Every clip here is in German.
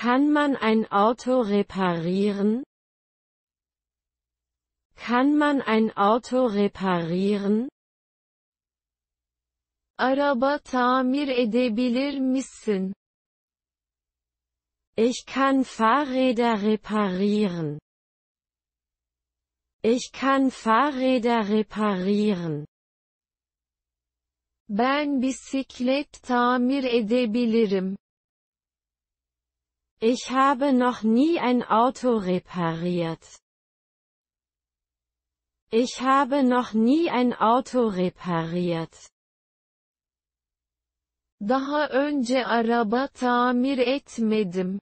Kann man ein Auto reparieren? Kann man ein Auto reparieren? Araba tamir edebilir misin? Ich kann Fahrräder reparieren. Ich kann Fahrräder reparieren. Ben bisiklet tamir edebilirim. Ich habe noch nie ein Auto repariert. Ich habe noch nie ein Auto repariert. Daha önce araba tamir etmedim.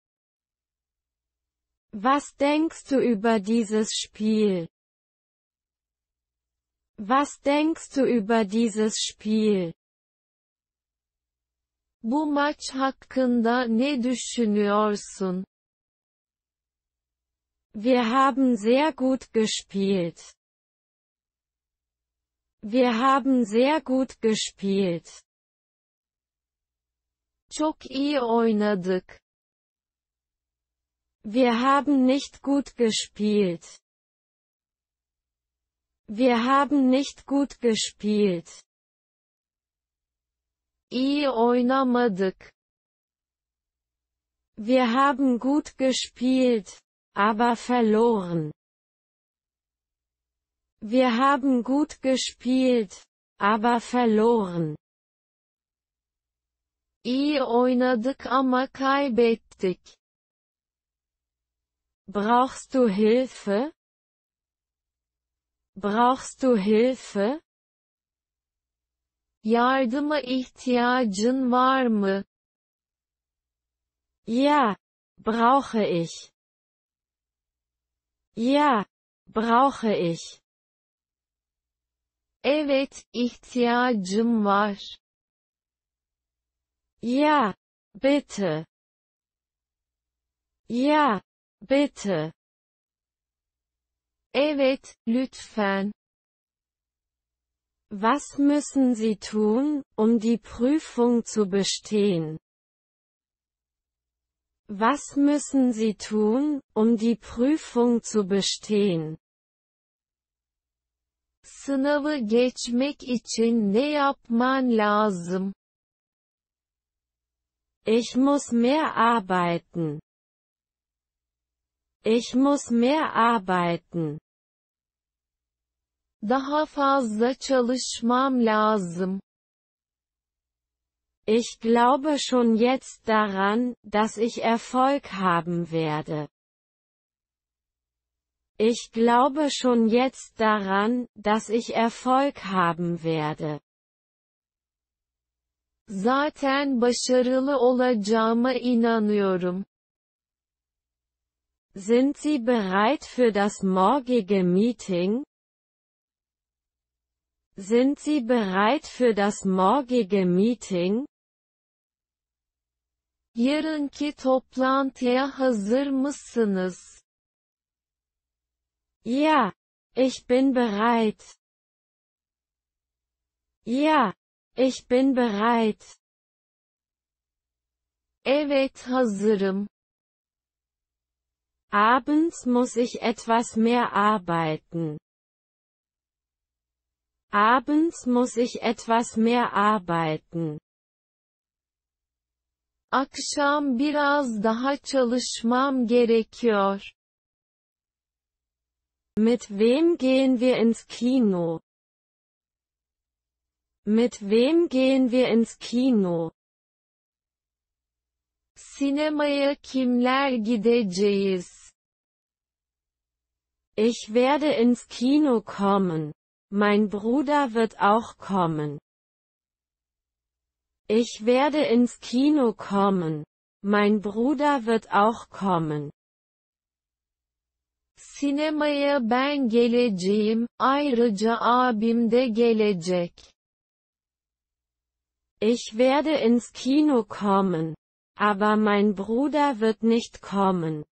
Was denkst du über dieses Spiel? Was denkst du über dieses Spiel? Bu maç hakkında ne düşünüyorsun? Wir haben sehr gut gespielt. Wir haben sehr gut gespielt. Çok iyi oynadık. Wir haben nicht gut gespielt. Wir haben nicht gut gespielt. İyi oynamadık. Wir haben gut gespielt, aber verloren. Wir haben gut gespielt, aber verloren. İyi oynadık ama kaybettik. Brauchst du Hilfe? Brauchst du Hilfe? Yardıma ihtiyacın var mı? Ja, brauche ich. Ja, brauche ich. Evet, ihtiyacım var. Ja, bitte. Ja, bitte. Evet, lütfen. Was müssen Sie tun, um die Prüfung zu bestehen? Was müssen Sie tun, um die Prüfung zu bestehen? Sınavı geçmek için ne yapman lazım? Ich muss mehr arbeiten. Ich muss mehr arbeiten. Daha fazla çalışmam lazım. Ich glaube schon jetzt daran, dass ich Erfolg haben werde. Ich glaube schon jetzt daran, dass ich Erfolg haben werde. Zaten başarılı olacağıma inanıyorum. Sind Sie bereit für das morgige Meeting? Sind Sie bereit für das morgige Meeting? Yarınki toplantıya hazır mısınız? Ja, ich bin bereit. Ja, ich bin bereit. Evet, hazırım. Abends muss ich etwas mehr arbeiten. Abends muss ich etwas mehr arbeiten. Akşam biraz daha çalışmam gerekiyor. Mit wem gehen wir ins Kino? Mit wem gehen wir ins Kino? Sinemaya kimler gideceğiz? Ich werde ins Kino kommen. Mein Bruder wird auch kommen. Ich werde ins Kino kommen. Mein Bruder wird auch kommen. Sinemaya ben geleceğim, ayrıca abim de gelecek. Ich werde ins Kino kommen. Aber mein Bruder wird nicht kommen.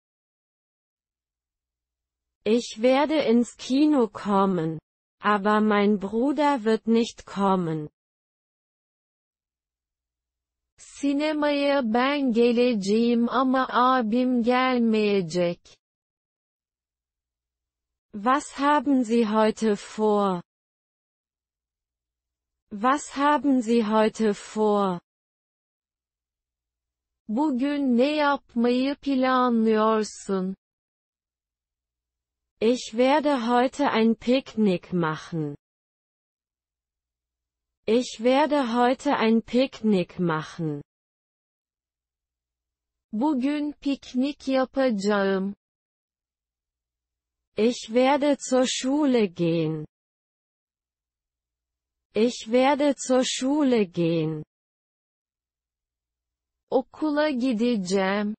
Ich werde ins Kino kommen. Aber mein Bruder wird nicht kommen. Sinemaya ben geleceğim ama abim gelmeyecek. Was haben Sie heute vor? Was haben Sie heute vor? Bugün ne yapmayı planlıyorsun? Ich werde heute ein Picknick machen. Ich werde heute ein Picknick machen. Bugün piknik yapacağım. Ich werde zur Schule gehen. Ich werde zur Schule gehen. Okula gideceğim.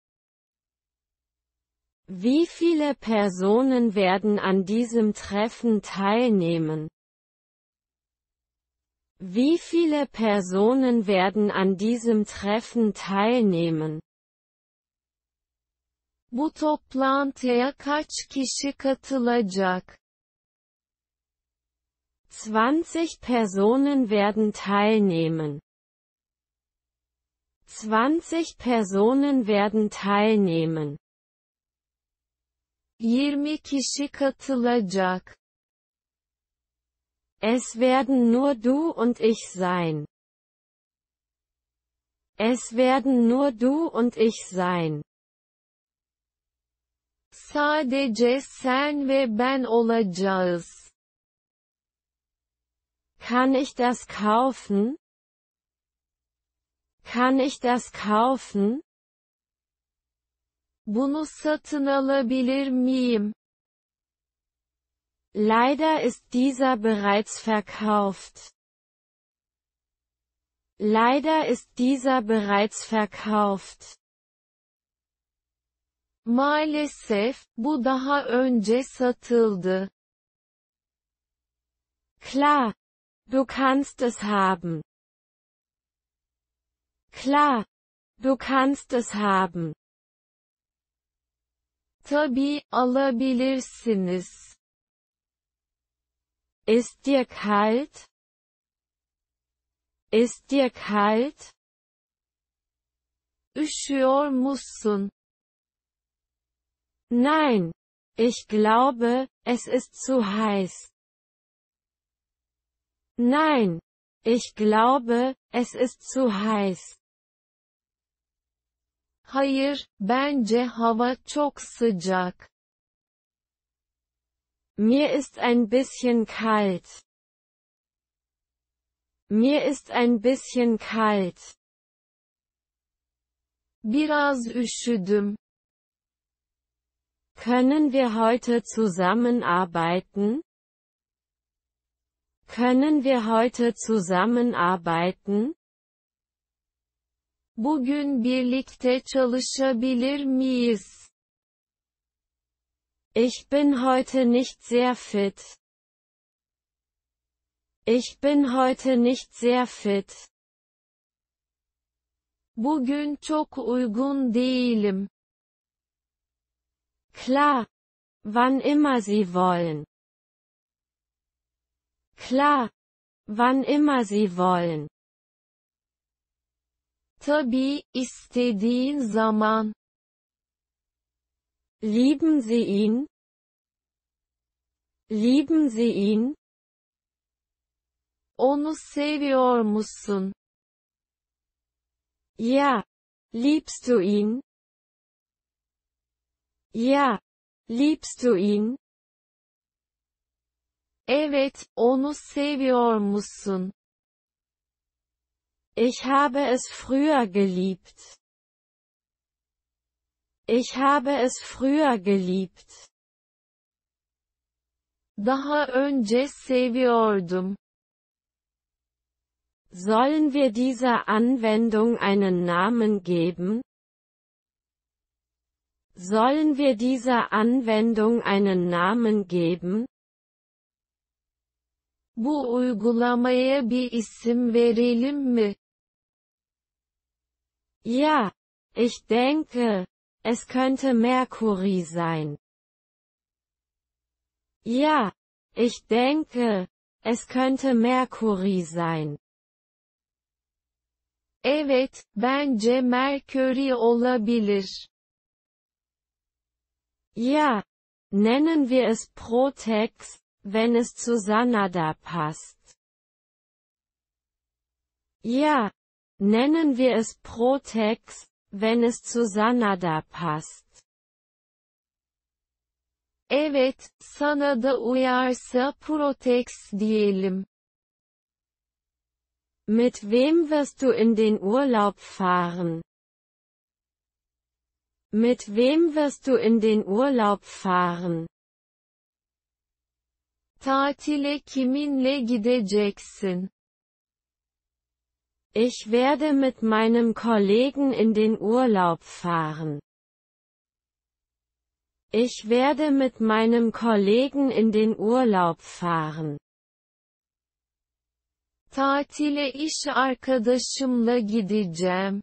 Wie viele Personen werden an diesem Treffen teilnehmen? Wie viele Personen werden an diesem Treffen teilnehmen? Bu toplantıya kaç kişi katılacak? 20 Personen werden teilnehmen. 20 Personen werden teilnehmen. 20 kişi katılacak. Es werden nur du und ich sein. Es werden nur du und ich sein. Sadece sen ve ben olacağız. Kann ich das kaufen? Kann ich das kaufen? Bunu satın alabilir miyim? Leider ist dieser bereits verkauft. Leider ist dieser bereits verkauft. Maalesef, bu daha önce satıldı. Klar, du kannst es haben. Klar, du kannst es haben. Tabii, alabilirsiniz. Ist dir kalt? Ist dir kalt? Üşüyor musun? Nein, ich glaube, es ist zu heiß. Nein, ich glaube, es ist zu heiß. Hayır, bence hava çok sıcak. Mir ist ein bisschen kalt. Mir ist ein bisschen kalt. Biraz üşüdüm. Können wir heute zusammenarbeiten? Können wir heute zusammenarbeiten? Bugün birlikte çalışabilir miyiz? Ich bin heute nicht sehr fit. Ich bin heute nicht sehr fit. Bugün çok uygun değilim. Klar, wann immer Sie wollen. Klar, wann immer Sie wollen. Tabii, istediğin zaman. Lieben Sie ihn? Lieben Sie ihn? Onu seviyor musun? Ja, liebst du ihn? Ja, liebst du ihn? Evet, onu seviyor musun? Ich habe es früher geliebt. Ich habe es früher geliebt. Daha önce seviyordum. Sollen wir dieser Anwendung einen Namen geben? Sollen wir dieser Anwendung einen Namen geben? Bu uygulamaya bir isim verelim mi? Ja, ich denke, es könnte Mercury sein. Ja, ich denke, es könnte Mercury sein. Evet, bence Mercury olabilir. Ja. Nennen wir es Protex, wenn es zu Sanada passt. Ja. Nennen wir es Protex, wenn es zu Sanada passt. Evet, sana da uyarsa Protex diyelim. Mit wem wirst du in den Urlaub fahren? Mit wem wirst du in den Urlaub fahren? Tatile kiminle gideceksin? Ich werde mit meinem Kollegen in den Urlaub fahren. Ich werde mit meinem Kollegen in den Urlaub fahren. Tatile iş arkadaşımla gideceğim.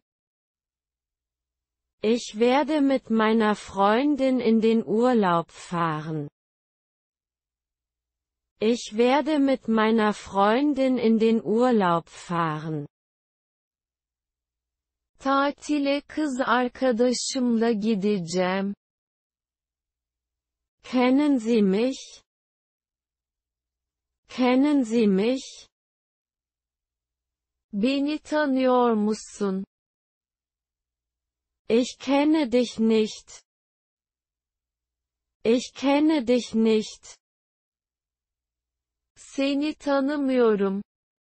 Ich werde mit meiner Freundin in den Urlaub fahren. Ich werde mit meiner Freundin in den Urlaub fahren. Tatile kız arkadaşımla gideceğim. Kennen Sie mich? Kennen Sie mich? Beni tanıyor musun? Ich kenne dich nicht. Ich kenne dich nicht. Seni tanımıyorum.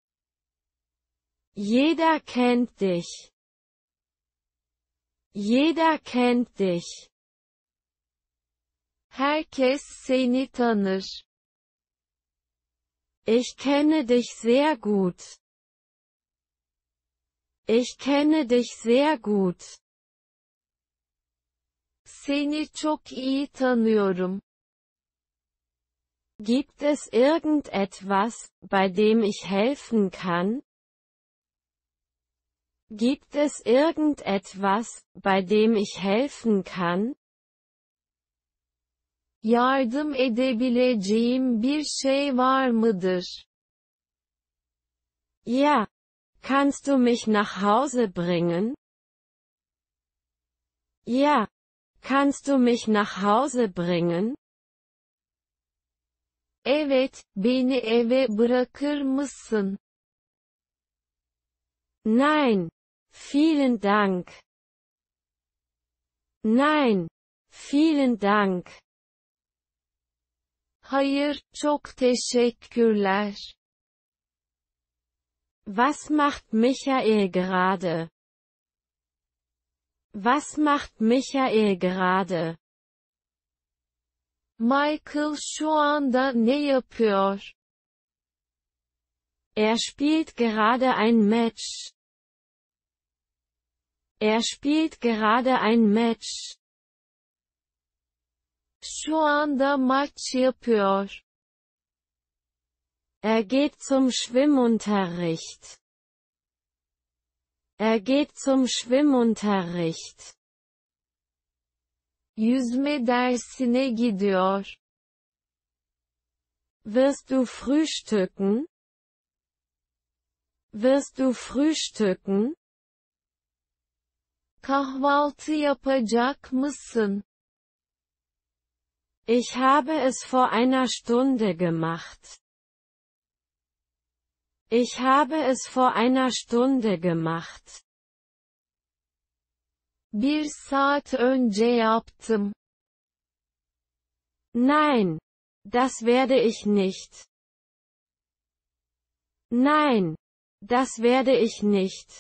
Jeder kennt dich. Jeder kennt dich. Herkes seni tanır. Ich kenne dich sehr gut. Ich kenne dich sehr gut. Seni çok iyi tanıyorum. Gibt es irgendetwas, bei dem ich helfen kann? Gibt es irgendetwas, bei dem ich helfen kann? Yardım edebileceğim bir şey var mıdır? Ja. Kannst du mich nach Hause bringen? Ja. Kannst du mich nach Hause bringen? Evet, beni eve bırakır mısın? Nein. Vielen Dank. Nein. Vielen Dank. Hayır, çok teşekkürler. Was macht Michael gerade? Was macht Michael gerade? Michael şu anda ne yapıyor? Er spielt gerade ein Match. Er spielt gerade ein Match. Şu anda maç yapıyor. Er geht zum Schwimmunterricht. Er geht zum Schwimmunterricht. Yüzme dersine gidiyor. Wirst du frühstücken? Wirst du frühstücken? Kahvaltı yapacak mısın? Ich habe es vor einer Stunde gemacht. Ich habe es vor einer Stunde gemacht. Bir saat önce yaptım. Nein. Das werde ich nicht. Nein. Das werde ich nicht.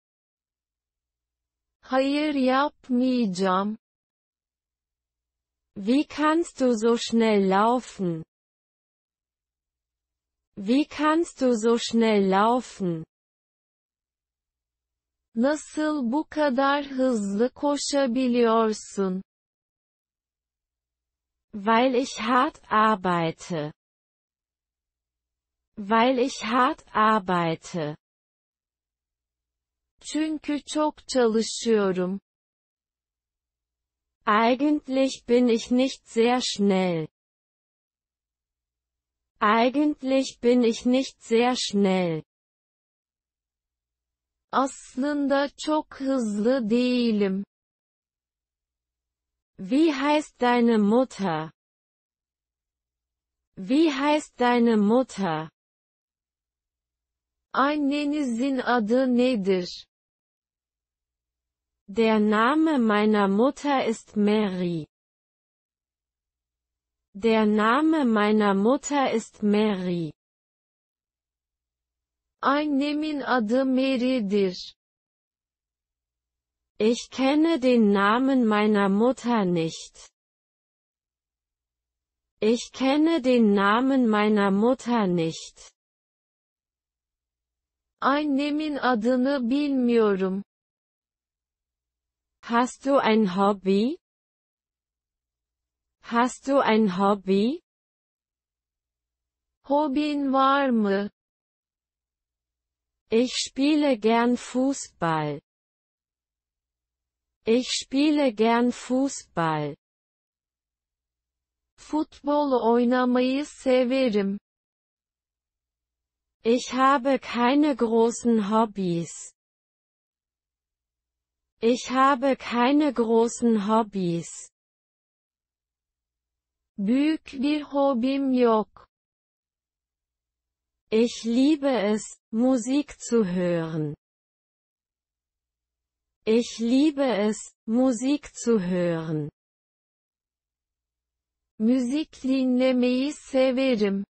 Hayır yapmayacağım. Wie kannst du so schnell laufen? Wie kannst du so schnell laufen? Nasıl bu kadar hızlı koşabiliyorsun? Weil ich hart arbeite. Weil ich hart arbeite. Çünkü çok çalışıyorum. Eigentlich bin ich nicht sehr schnell. Eigentlich bin ich nicht sehr schnell. Aslında çok hızlı değilim. Wie heißt deine Mutter? Wie heißt deine Mutter? Annenizin adı nedir? Der Name meiner Mutter ist Mary. Der Name meiner Mutter ist Mary. Annemin adı Mary'dir. Ich kenne den Namen meiner Mutter nicht. Ich kenne den Namen meiner Mutter nicht. Annemin adını bilmiyorum. Hast du ein Hobby? Hast du ein Hobby? Hobin var mı? Ich spiele gern Fußball. Ich spiele gern Fußball. Futbol oynamayı severim. Ich habe keine großen Hobbys. Ich habe keine großen Hobbys. Büyük bir hobim yok. Ich liebe es, Musik zu hören. Ich liebe es, Musik zu hören. Müzik dinlemeyi severim.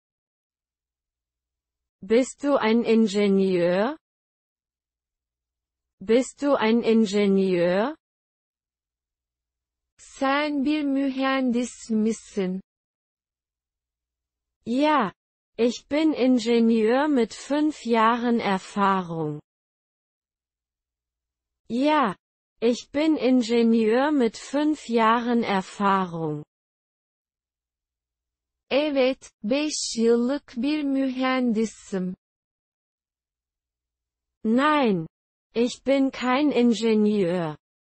Bist du ein Ingenieur? Bist du ein Ingenieur? Sen bir mühendis misin? Ja, ich bin Ingenieur mit 5 Jahren Erfahrung. Ja, ich bin Ingenieur mit 5 Jahren Erfahrung. Evet, 5 yıllık bir mühendisim. Nein, ich bin kein Ingenieur.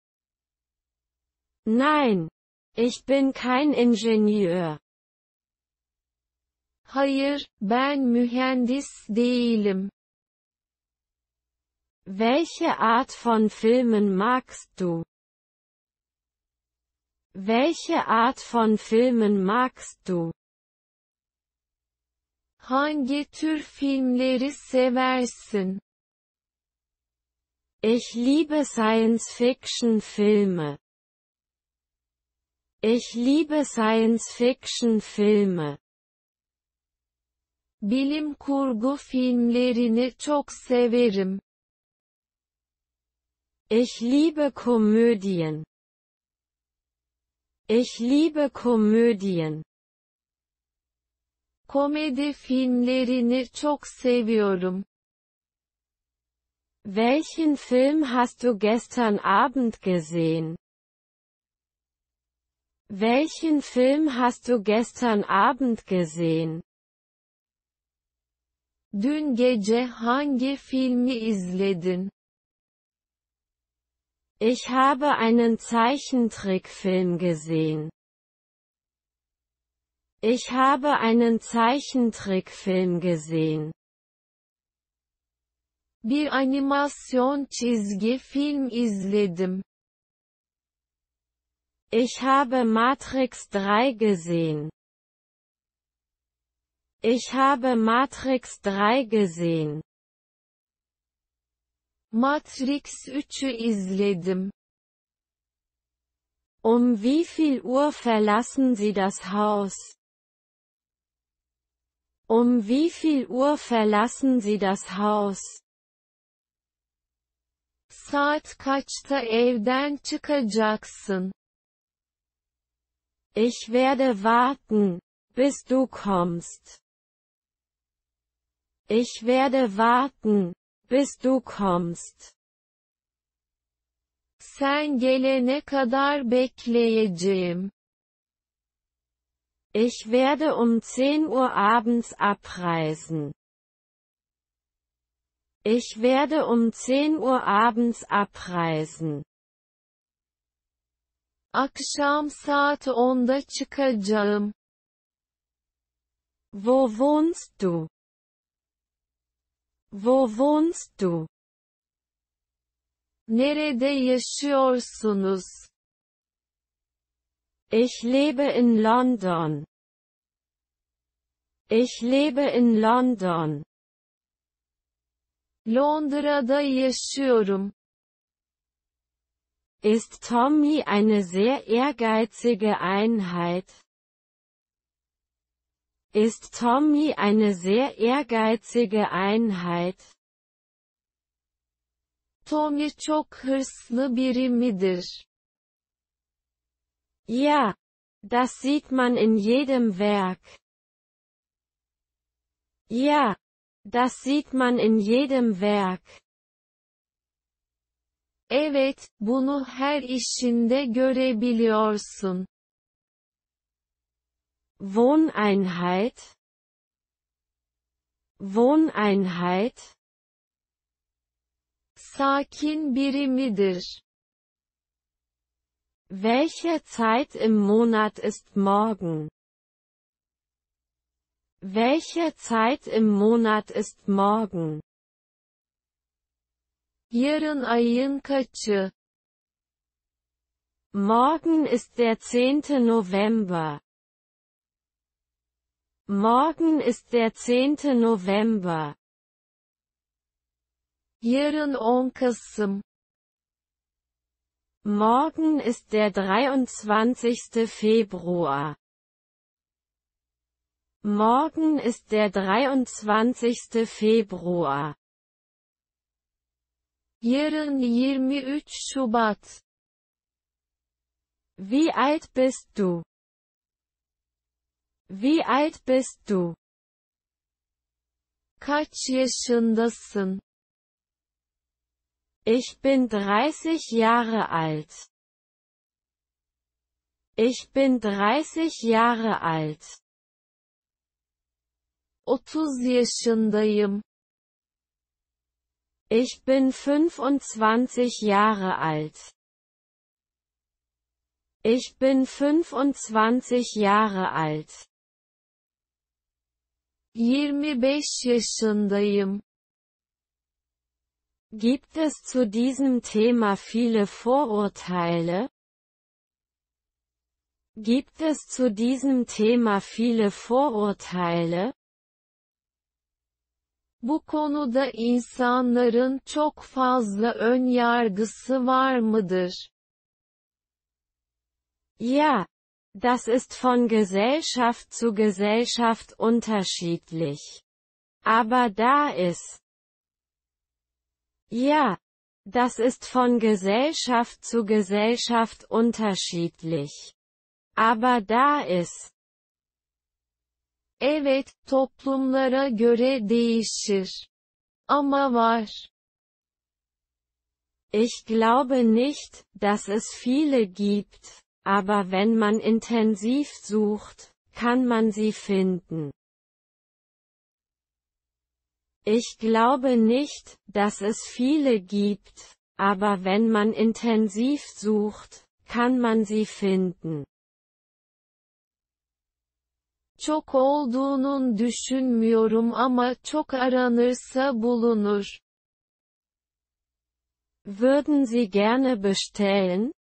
Nein, ich bin kein Ingenieur. Hayır, ben mühendis değilim. Welche Art von Filmen magst du? Welche Art von Filmen magst du? Hangi tür filmleri seversin? Ich liebe Science-Fiction-Filme. Ich liebe Science-Fiction-Filme. Bilim kurgu filmlerini çok severim. Ich liebe Komödien. Ich liebe Komödien. Komedi filmlerini çok seviyorum. Welchen Film hast du gestern Abend gesehen? Welchen Film hast du gestern Abend gesehen? Dün gece hangi filmi izledin? Ich habe einen Zeichentrickfilm gesehen. Ich habe einen Zeichentrickfilm gesehen. Bir animasyon çizgi film izledim. Ich habe Matrix 3 gesehen. Ich habe Matrix 3 gesehen. Matrix 3'ü izledim. Um wie viel Uhr verlassen Sie das Haus? Um wie viel Uhr verlassen Sie das Haus? Saat kaçta evden çıkacaksın? Ich werde warten, bis du kommst. Ich werde warten, bis du kommst. Sen gelene kadar bekleyeceğim. Ich werde um 10 Uhr abends abreisen. Ich werde um 10 Uhr abends abreisen. Akşam saat 10'da çıkacağım. Wo wohnst du? Wo wohnst du? Nerede yaşıyorsunuz? Ich lebe in London. Ich lebe in London. Londra'da yaşıyorum. Ist Tommy eine sehr ehrgeizige Einheit? Ist Tommy eine sehr ehrgeizige Einheit? Tommy çok hırslı biri midir? Ja, das sieht man in jedem Werk. Ja, das sieht man in jedem Werk. Evet, bunu her işinde görebiliyorsun. Wohneinheit? Wohneinheit? Sakin biri midir? Welche Zeit im Monat ist morgen? Welche Zeit im Monat ist morgen? Yarın ayın kaçı? Morgen ist der 10. November. Morgen ist der 10. November. Yarın 10 Kasım. Morgen ist der 23. Februar. Morgen ist der 23. Februar. Yarın 23 Şubat. Wie alt bist du? Wie alt bist du? Kaç yaşındasın? Ich bin 30 Jahre alt. Ich bin 30 Jahre alt. 30 yaşındayım. Ich bin 25 Jahre alt. Ich bin 25 Jahre alt. 25 yaşındayım. Gibt es zu diesem Thema viele Vorurteile? Gibt es zu diesem Thema viele Vorurteile? Bu konuda insanların çok fazla ön yargısı var mıdır? Ja, das ist von Gesellschaft zu Gesellschaft unterschiedlich. Aber da ist. Ja, das ist von Gesellschaft zu Gesellschaft unterschiedlich. Aber da ist. Evet, toplumlara göre değişir. Ama var. Ich glaube nicht, dass es viele gibt, aber wenn man intensiv sucht, kann man sie finden. Ich glaube nicht, dass es viele gibt, aber wenn man intensiv sucht, kann man sie finden. Çok olduğunun düşünmüyorum ama çok aranırsa bulunur. Würden Sie gerne bestellen?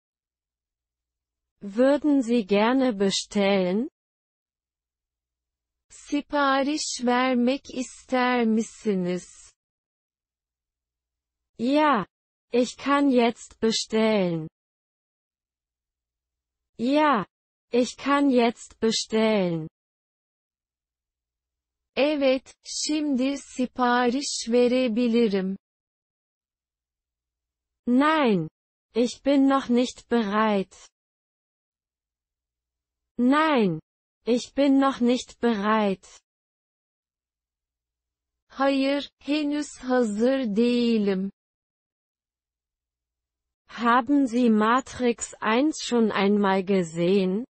Würden Sie gerne bestellen? Sipariş vermek ister misiniz? Ja, ich kann jetzt bestellen. Ja, ich kann jetzt bestellen. Evet, şimdi sipariş verebilirim. Nein, ich bin noch nicht bereit. Nein, ich bin noch nicht bereit. Hayır, henüz hazır değilim. Haben Sie Matrix 1 schon einmal gesehen?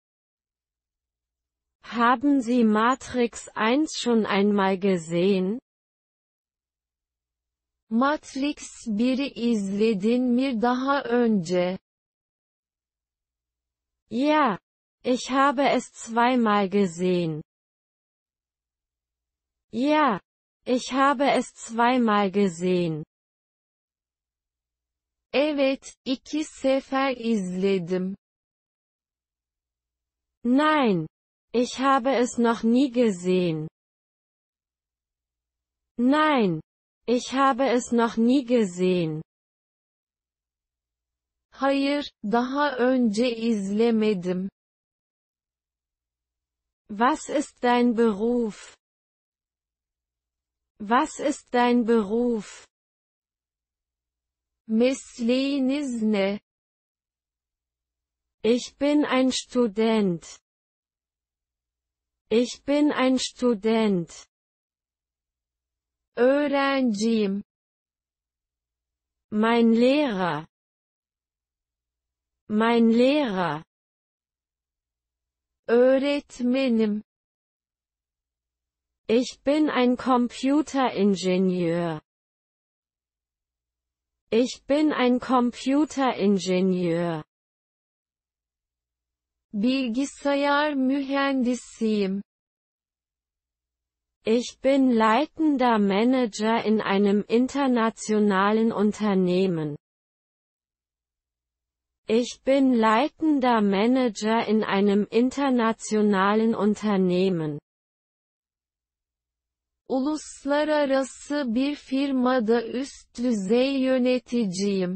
Haben Sie Matrix 1 schon einmal gesehen? Matrix 1'i izledin mi daha önce? Ja, ich habe es zweimal gesehen. Ja, ich habe es zweimal gesehen. Evet, 2 sefer izledim. Nein. Ich habe es noch nie gesehen. Nein. Ich habe es noch nie gesehen. Hayır, daha önce izlemedim. Was ist dein Beruf? Was ist dein Beruf? Mesleğiniz ne? Ich bin ein Student. Ich bin ein Student. Öğrenciyim. Mein Lehrer. Mein Lehrer. Öğretmenim. Ich bin ein Computeringenieur. Ich bin ein Computeringenieur. Bilgisayar mühendisiyim. Ich bin leitender Manager in einem internationalen Unternehmen. Ich bin leitender Manager in einem internationalen Unternehmen. Uluslararası bir firmada üst düzey yöneticiyim.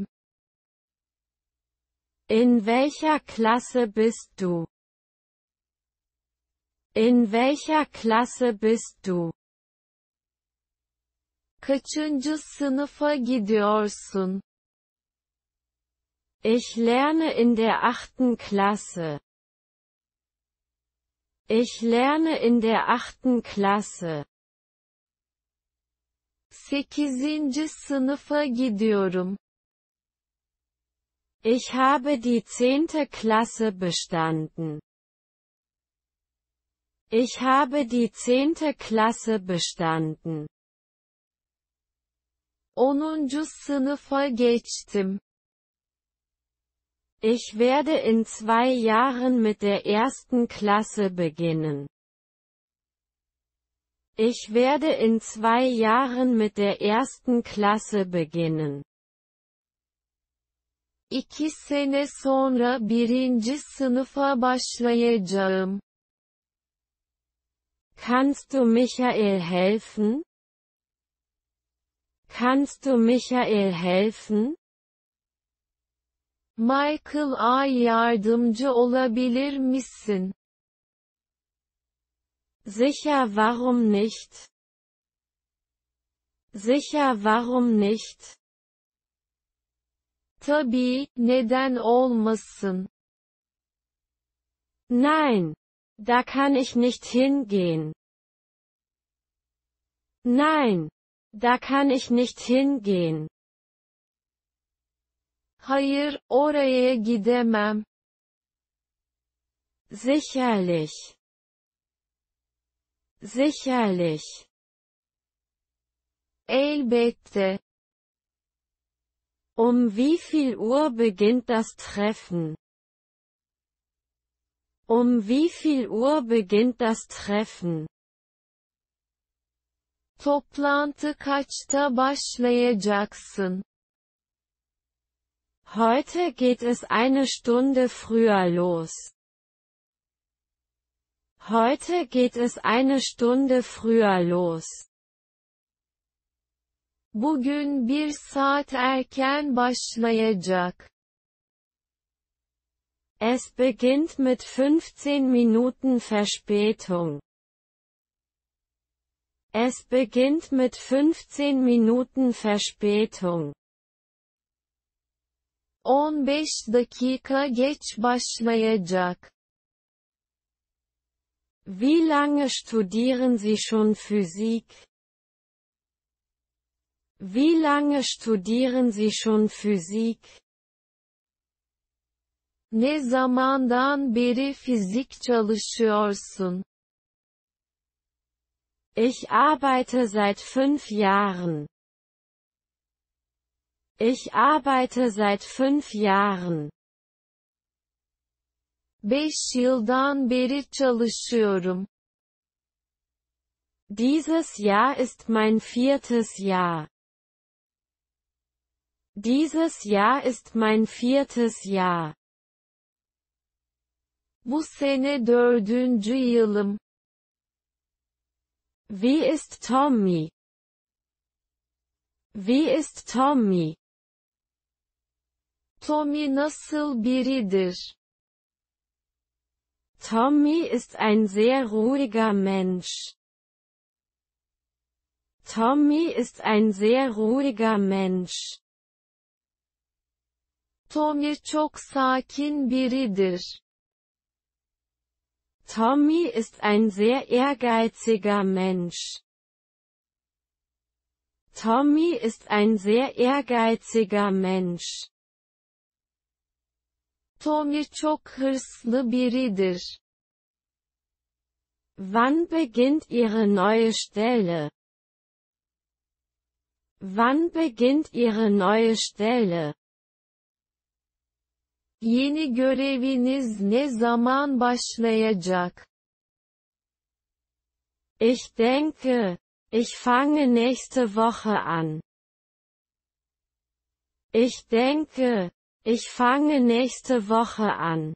In welcher Klasse bist du? In welcher Klasse bist du? Kaçıncı sınıfa gidiyorsun? Ich lerne in der 8. Klasse. Ich lerne in der 8. Klasse. 8. sınıfa gidiyorum. Ich habe die 10. Klasse bestanden. Ich habe die 10. Klasse bestanden. 10. sınıfa geçtim. Ich werde in 2 Jahren mit der 1. Klasse beginnen. Ich werde in 2 Jahren mit der 1. Klasse beginnen. 2 sene sonra 1. sınıfa başlayacağım. Kannst du Michael helfen? Kannst du Michael helfen? Michael'a yardımcı olabilir misin? Sicher, warum nicht? Sicher, warum nicht? Tabii, neden olmasın? Nein. Da kann ich nicht hingehen. Nein. Da kann ich nicht hingehen. Hayır, oraya gidemem. Sicherlich. Sicherlich. Elbette. Wie viel Uhr beginnt das Treffen? Wie viel Uhr beginnt das Treffen? Toplantı kaçta başlayacaksın? Heute geht es eine Stunde früher los. Heute geht es eine Stunde früher los. Bugün 1 saat erken başlayacak. Es beginnt mit 15 Minuten Verspätung. Es beginnt mit 15 Minuten Verspätung. 15 dakika geç başlayacak. Wie lange studieren Sie schon Physik? Wie lange studieren Sie schon Physik? Ne zamandan beri fizik çalışıyorsun? Ich arbeite seit 5 Jahren. Ich arbeite seit 5 Jahren. 5 yıldan beri çalışıyorum. Dieses Jahr ist mein 4. Jahr. Dieses Jahr ist mein 4. Jahr. Bu sene 4. yılım. Wie ist Tommy? Wie ist Tommy? Tommy nasıl biridir? Tommy ist ein sehr ruhiger Mensch. Tommy ist ein sehr ruhiger Mensch. Tommy çok sakin biridir. Tommy ist ein sehr ehrgeiziger Mensch. Tommy ist ein sehr ehrgeiziger Mensch. Tommy çok hırslı biridir. Wann beginnt Ihre neue Stelle? Wann beginnt Ihre neue Stelle? Yeni göreviniz ne zaman başlayacak? Ich denke, ich fange nächste Woche an. Ich denke, ich fange nächste Woche an.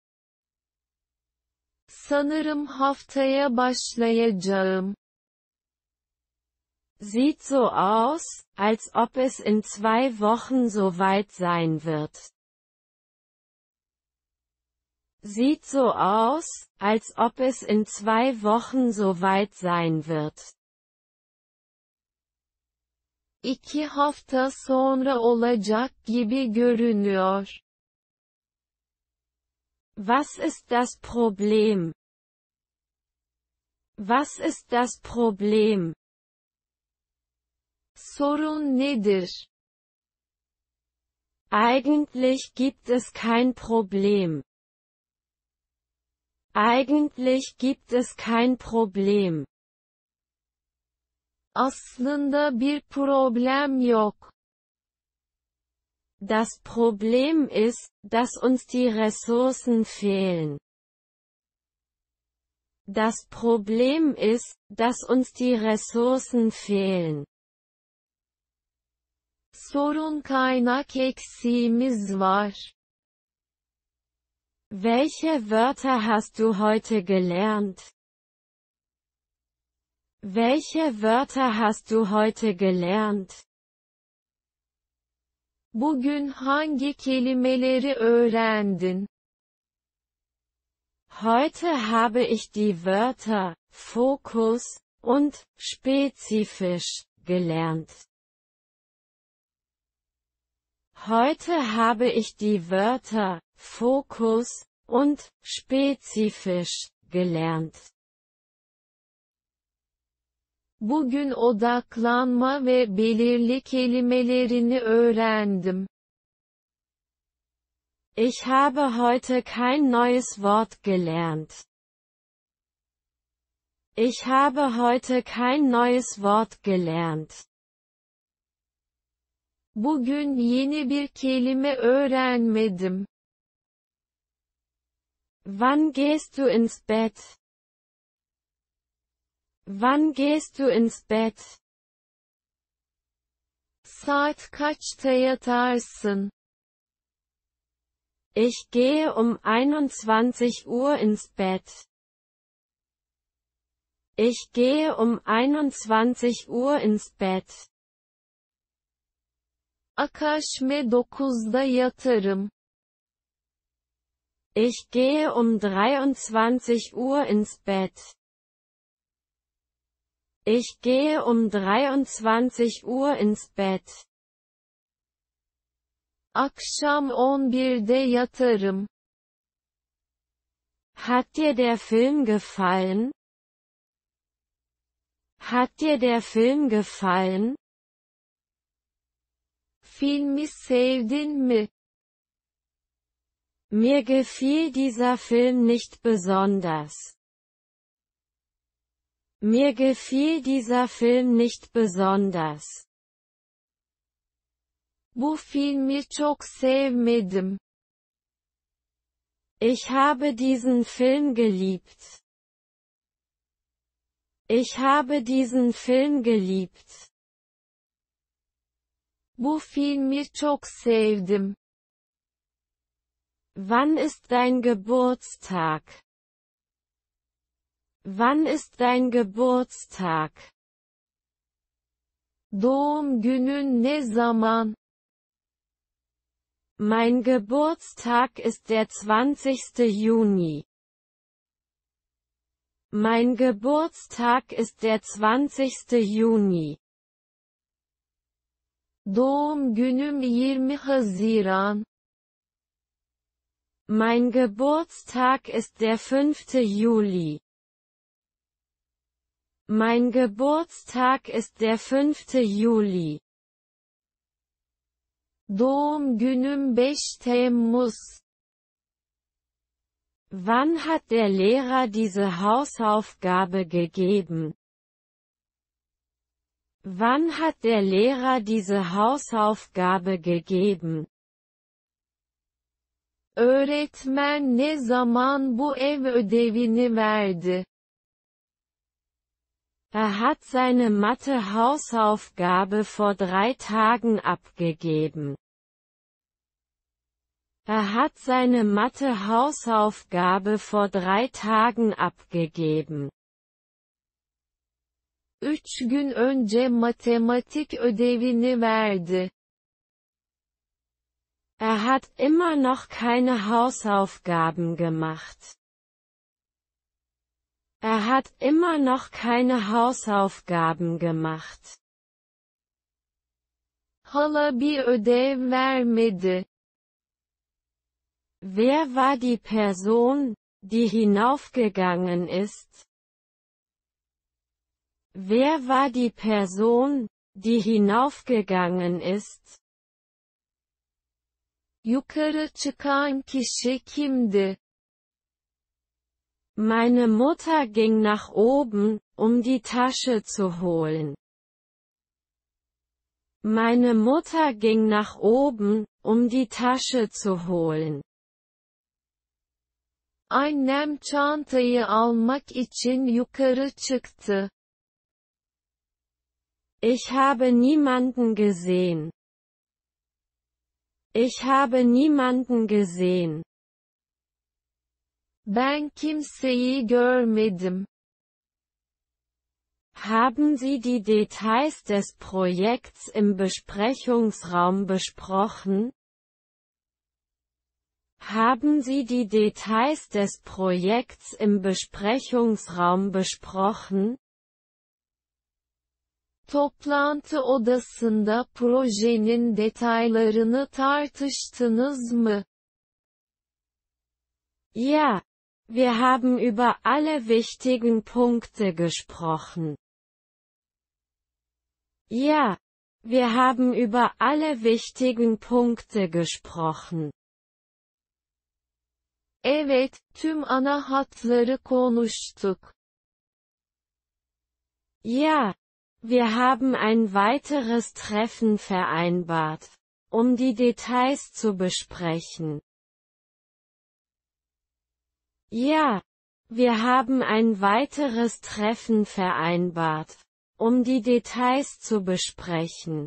Sanırım haftaya başlayacağım. Sieht so aus, als ob es in 2 Wochen soweit sein wird. Sieht so aus, als ob es in 2 Wochen soweit sein wird. 2 hafta sonra olacak gibi görünüyor. Was ist das Problem? Was ist das Problem? Sorun nedir? Eigentlich gibt es kein Problem. Eigentlich gibt es kein Problem. Aslında bir problem yok. Das Problem ist, dass uns die Ressourcen fehlen. Das Problem ist, dass uns die Ressourcen fehlen. Sorun kaynak eksiğimiz var. Welche Wörter hast du heute gelernt? Welche Wörter hast du heute gelernt? Bugün hangi kelimeleri öğrendin? Heute habe ich die Wörter Fokus und spezifisch gelernt. Heute habe ich die Wörter Fokus und spezifisch gelernt. Bugün odaklanma ve belirli kelimelerini öğrendim. Ich habe heute kein neues Wort gelernt. Ich habe heute kein neues Wort gelernt. Bugün yeni bir kelime öğrenmedim. Wann gehst du ins Bett? Wann gehst du ins Bett? Saat kaçta yatarsın? Ich gehe um 21 Uhr ins Bett. Ich gehe um 21 Uhr ins Bett. Akaşme 9'da yatarım. Ich gehe um 23 Uhr ins Bett. Ich gehe um 23 Uhr ins Bett. Akşam 11'de yatarım. Hat dir der Film gefallen? Hat dir der Film gefallen? Filmi sevdin mi? Mir gefiel dieser Film nicht besonders. Mir gefiel dieser Film nicht besonders. Bu filmi çok sevmedim. Ich habe diesen Film geliebt. Ich habe diesen Film geliebt. Bu filmi çok sevdim. Wann ist dein Geburtstag? Wann ist dein Geburtstag? Doğum günün ne zaman? Mein Geburtstag ist der 20. Juni. Mein Geburtstag ist der 20. Juni. Doğum günüm 20 Haziran. Mein Geburtstag ist der 5. Juli. Mein Geburtstag ist der 5. Juli. Doğum günüm 5 Temmuz. Wann hat der Lehrer diese Hausaufgabe gegeben? Wann hat der Lehrer diese Hausaufgabe gegeben? Öğretmen ne zaman bu ev ödevini verdi? Hat seine Mathe-Hausaufgabe vor 3 Tagen abgegeben. Hat seine Mathe-Hausaufgabe vor 3 Tagen abgegeben. 3 gün önce matematik ödevini verdi. Hat immer noch keine Hausaufgaben gemacht. Hat immer noch keine Hausaufgaben gemacht. Hala bir ödev vermedi. Wer war die Person, die hinaufgegangen ist? Wer war die Person, die hinaufgegangen ist? Yukarı çıkan kişi kimdi? Meine Mutter ging nach oben, um die Tasche zu holen. Meine Mutter ging nach oben, um die Tasche zu holen. Annem çantayı almak için yukarı çıktı. Ich habe niemanden gesehen. Ich habe niemanden gesehen. Ben kimseyi görmedim. Haben Sie die Details des Projekts im Besprechungsraum besprochen? Haben Sie die Details des Projekts im Besprechungsraum besprochen? Toplantı odasında projenin detaylarını tartıştınız mı? Ja, wir haben über alle wichtigen Punkte gesprochen. Ja, wir haben über alle wichtigen Punkte gesprochen. Evet, tüm ana hatları konuştuk. Ja, wir haben ein weiteres Treffen vereinbart, um die Details zu besprechen. Ja, wir haben ein weiteres Treffen vereinbart, um die Details zu besprechen.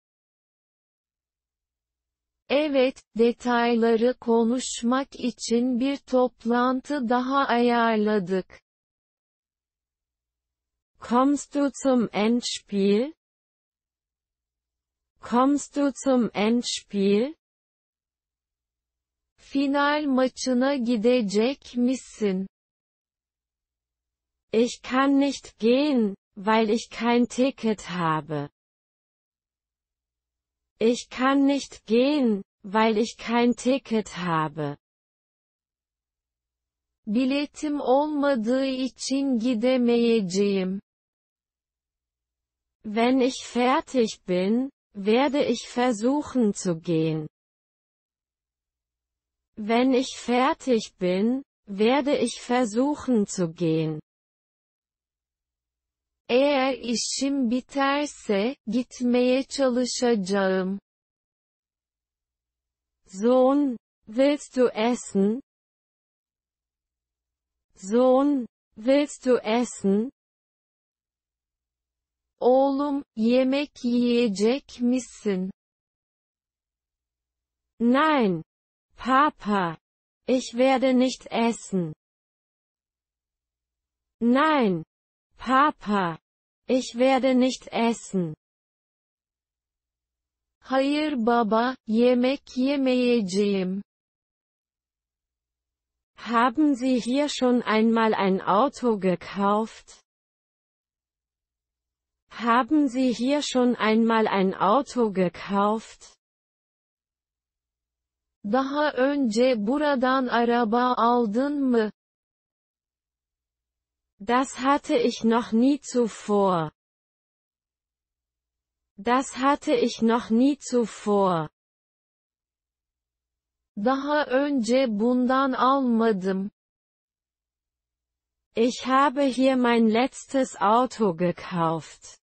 Evet, detayları konuşmak için bir toplantı daha ayarladık. Kommst du zum Endspiel? Kommst du zum Endspiel? Final maçına gidecek misin? Ich kann nicht gehen, weil ich kein Ticket habe. Ich kann nicht gehen, weil ich kein Ticket habe. Biletim olmadığı için gidemeyeceğim. Wenn ich fertig bin, werde ich versuchen zu gehen. Wenn ich fertig bin, werde ich versuchen zu gehen. Eğer işim biterse, gitmeye çalışacağım. Sohn, willst du essen? Sohn, willst du essen? Oğlum, yemek yiyecek misin? Nein, Papa. Ich werde nicht essen. Nein, Papa. Ich werde nicht essen. Hayır baba, yemek yemeyeceğim. Haben Sie hier schon einmal ein Auto gekauft? Haben Sie hier schon einmal ein Auto gekauft? Daha önce buradan araba aldın mı? Das hatte ich noch nie zuvor. Das hatte ich noch nie zuvor. Daha önce bundan almadım. Ich habe hier mein letztes Auto gekauft.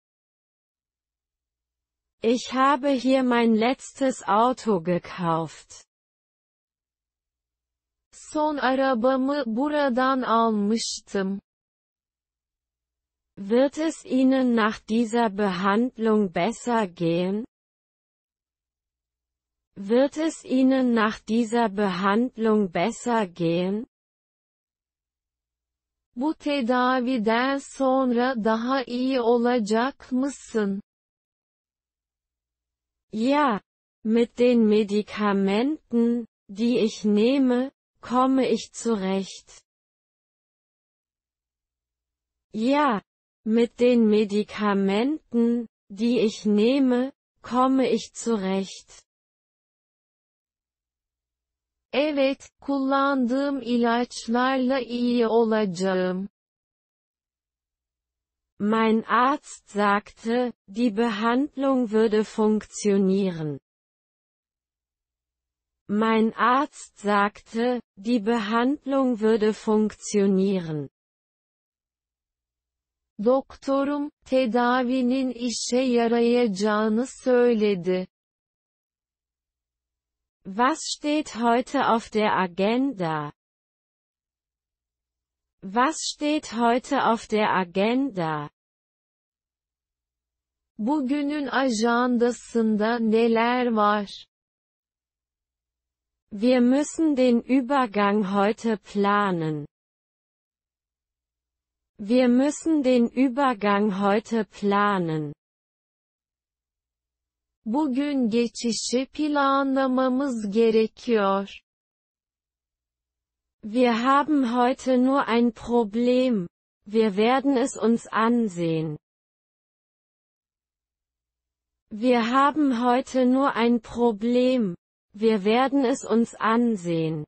Ich habe hier mein letztes Auto gekauft. Son arabamı buradan almıştım. Wird es Ihnen nach dieser Behandlung besser gehen? Wird es Ihnen nach dieser Behandlung besser gehen? Bu tedaviden sonra daha iyi olacak mısın? Ja, mit den Medikamenten, die ich nehme, komme ich zurecht. Ja, mit den Medikamenten, die ich nehme, komme ich zurecht. Evet, kullandığım ilaçlarla iyi olacağım. Mein Arzt sagte, die Behandlung würde funktionieren. Mein Arzt sagte, die Behandlung würde funktionieren. Doktorum, tedavinin işe yarayacağını söyledi. Was steht heute auf der Agenda? Was steht heute auf der Agenda? Bugünün ajandasında neler var? Wir müssen den Übergang heute planen. Wir müssen den Übergang heute planen. Bugün geçişi planlamamız gerekiyor. Wir haben heute nur ein Problem. Wir werden es uns ansehen. Wir haben heute nur ein Problem. Wir werden es uns ansehen.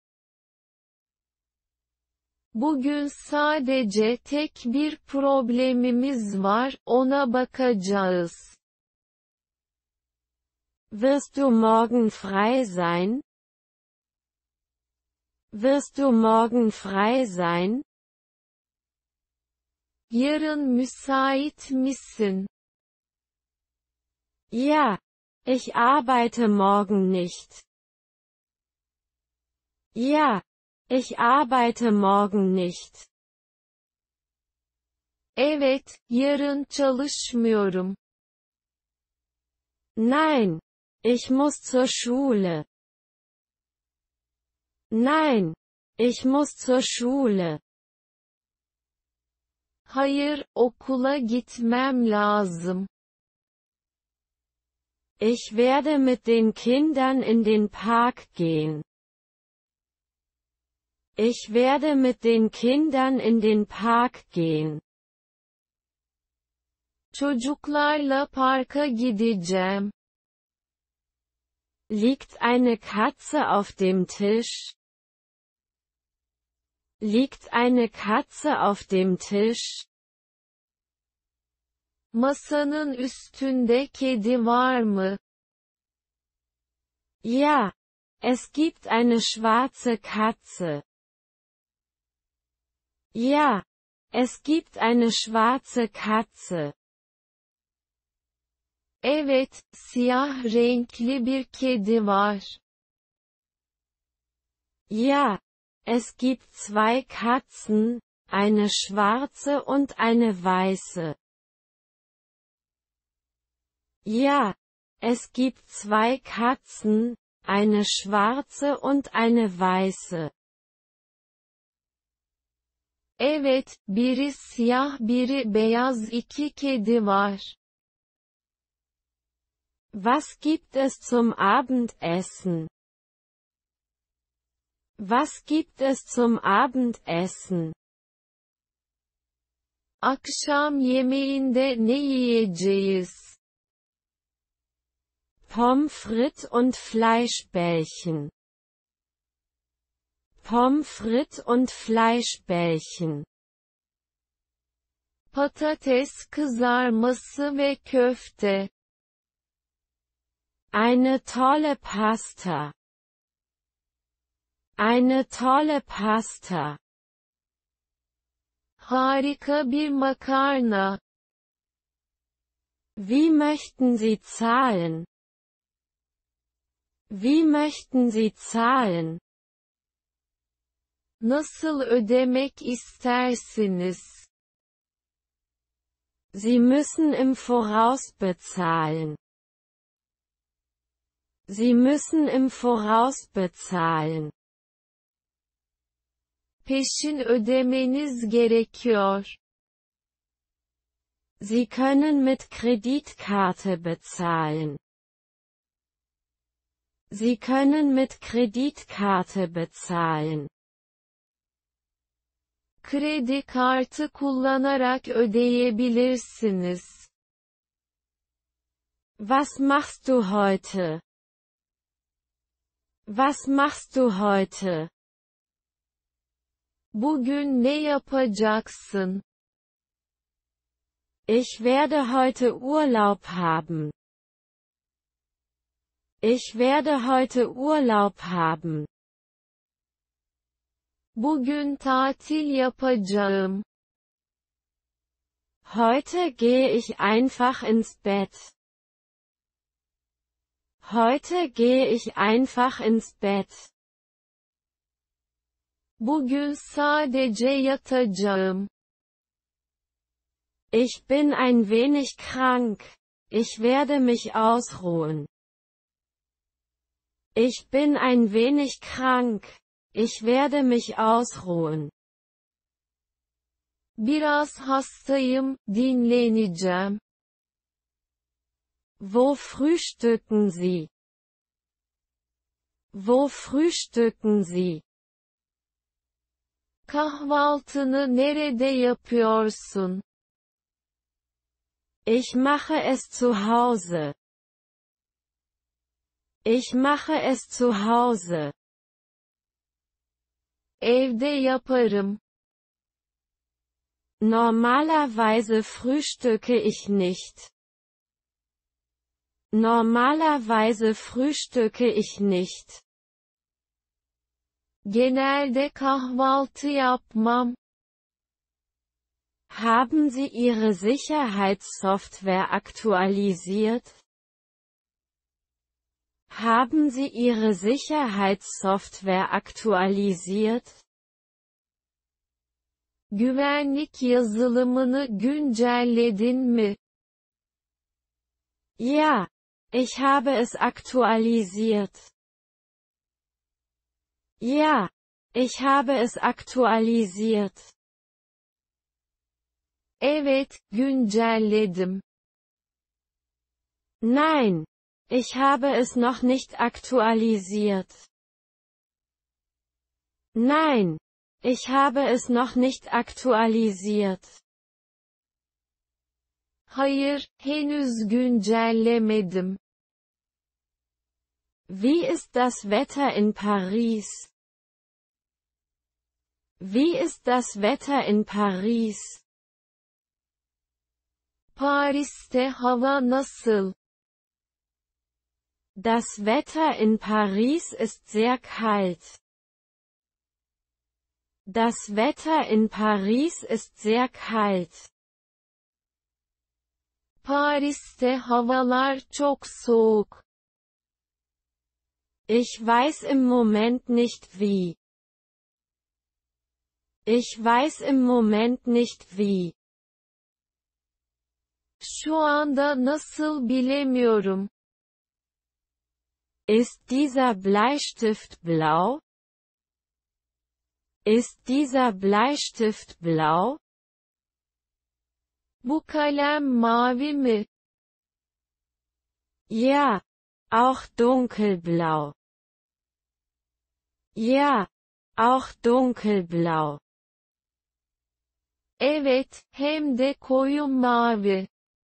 Bugün sadece tek bir problemimiz var, ona bakacağız. Wirst du morgen frei sein? Wirst du morgen frei sein? Yarın müsait misin? Ja, ich arbeite morgen nicht. Ja, ich arbeite morgen nicht. Evet, yarın çalışmıyorum. Nein, ich muss zur Schule. Nein, ich muss zur Schule. Hayır, okula gitmem lazım. Ich werde mit den Kindern in den Park gehen. Ich werde mit den Kindern in den Park gehen. Çocuklarla parka gideceğim. Liegt eine Katze auf dem Tisch? Liegt eine Katze auf dem Tisch? Masanın üstünde kedi var mı? Ja, es gibt eine schwarze Katze. Ja, es gibt eine schwarze Katze. Evet, siyah renkli bir kedi var. Ja, es gibt zwei Katzen, eine schwarze und eine weiße. Ja, es gibt zwei Katzen, eine schwarze und eine weiße. Evet, biri siyah biri beyaz iki kedi var. Was gibt es zum Abendessen? Was gibt es zum Abendessen? Akşam yemeğinde ne yiyeceğiz? Pommes frites und Fleischbällchen. Pommes frites und Fleischbällchen. Patates kızarması ve köfte. Eine tolle Pasta. Eine tolle Pasta. Harika bir makarna. Wie möchten Sie zahlen? Wie möchten Sie zahlen? Nasıl ödemek istersiniz? Sie müssen im Voraus bezahlen. Sie müssen im Voraus bezahlen. Peşin ödemeniz gerekiyor. Sie können mit Kreditkarte bezahlen. Sie können mit Kreditkarte bezahlen. Kredi kartı kullanarak ödeyebilirsiniz. Was machst du heute? Was machst du heute? Bugün ne yapacaksın? Ich werde heute Urlaub haben. Ich werde heute Urlaub haben. Bugün tatil yapacağım. Heute gehe ich einfach ins Bett. Heute gehe ich einfach ins Bett. Bugün sadece yatacağım. Ich bin ein wenig krank. Ich werde mich ausruhen. Ich bin ein wenig krank. Ich werde mich ausruhen. Biraz hastayım, dinleneceğim. Wo frühstücken Sie? Wo frühstücken Sie? Kahvaltını nerede yapıyorsun? Ich mache es zu Hause. Ich mache es zu Hause. Evde yaparım. Normalerweise frühstücke ich nicht. Normalerweise frühstücke ich nicht. Genelde kahvaltı yapmam. Haben Sie Ihre Sicherheitssoftware aktualisiert? Haben Sie Ihre Sicherheitssoftware aktualisiert? Güvenlik yazılımını güncelledin mi? Ja, ich habe es aktualisiert. Ja, ich habe es aktualisiert. Evet, güncelledim. Nein, ich habe es noch nicht aktualisiert. Nein, ich habe es noch nicht aktualisiert. Hayır, henüz güncellemedim. Wie ist das Wetter in Paris? Wie ist das Wetter in Paris? Paris'te hava nasıl? Das Wetter in Paris ist sehr kalt. Das Wetter in Paris ist sehr kalt. Paris'te havalar çok soğuk. Ich weiß im Moment nicht wie. Ich weiß im Moment nicht wie. Şu anda nasıl bilemiyorum. Ist dieser Bleistift blau? Ist dieser Bleistift blau? Bu kalem mavi mi? Ja, auch dunkelblau. Ja, auch dunkelblau. Evet, hem de koyu mavi.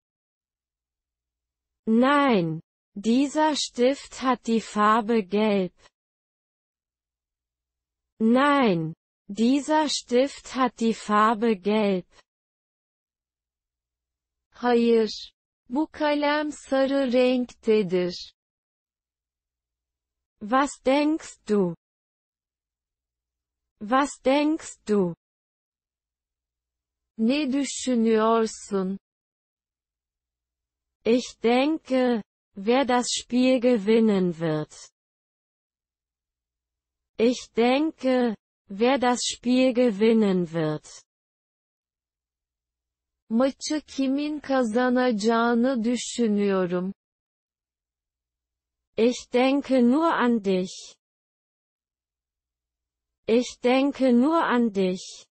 Nein, dieser Stift hat die Farbe gelb. Nein, dieser Stift hat die Farbe gelb. Hayır. Bu kalem sarı renktedir. Was denkst du? Was denkst du? Ne düşünüyorsun? Ich denke, wer das Spiel gewinnen wird. Ich denke, wer das Spiel gewinnen wird. Maçı kimin kazanacağını düşünüyorum. Ich denke nur an dich. Ich denke nur an dich.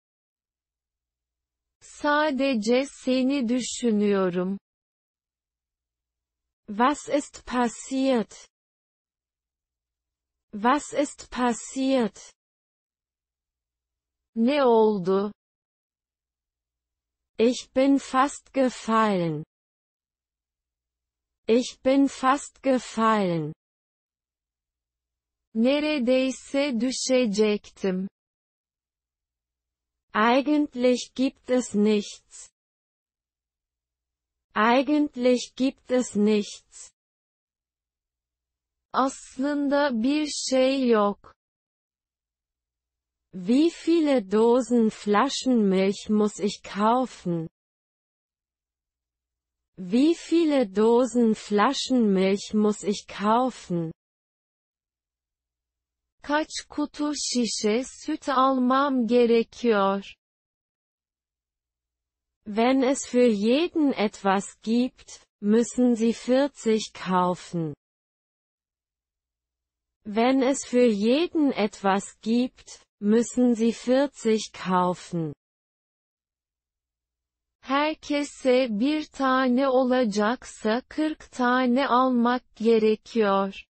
Sadece seni düşünüyorum. Was ist passiert? Was ist passiert? Ne oldu? Ich bin fast gefallen. Ich bin fast gefallen. Neredeyse düşecektim. Eigentlich gibt es nichts. Eigentlich gibt es nichts. Aslında bir şey yok. Wie viele Dosen Flaschenmilch muss ich kaufen? Wie viele Dosen Flaschenmilch muss ich kaufen? Kaç kutu şişe süt almam gerekiyor? Wenn es für jeden etwas gibt, müssen Sie 40 kaufen. Wenn es für jeden etwas gibt, müssen Sie 40 kaufen. Herkese bir tane olacaksa 40 tane almak gerekiyor.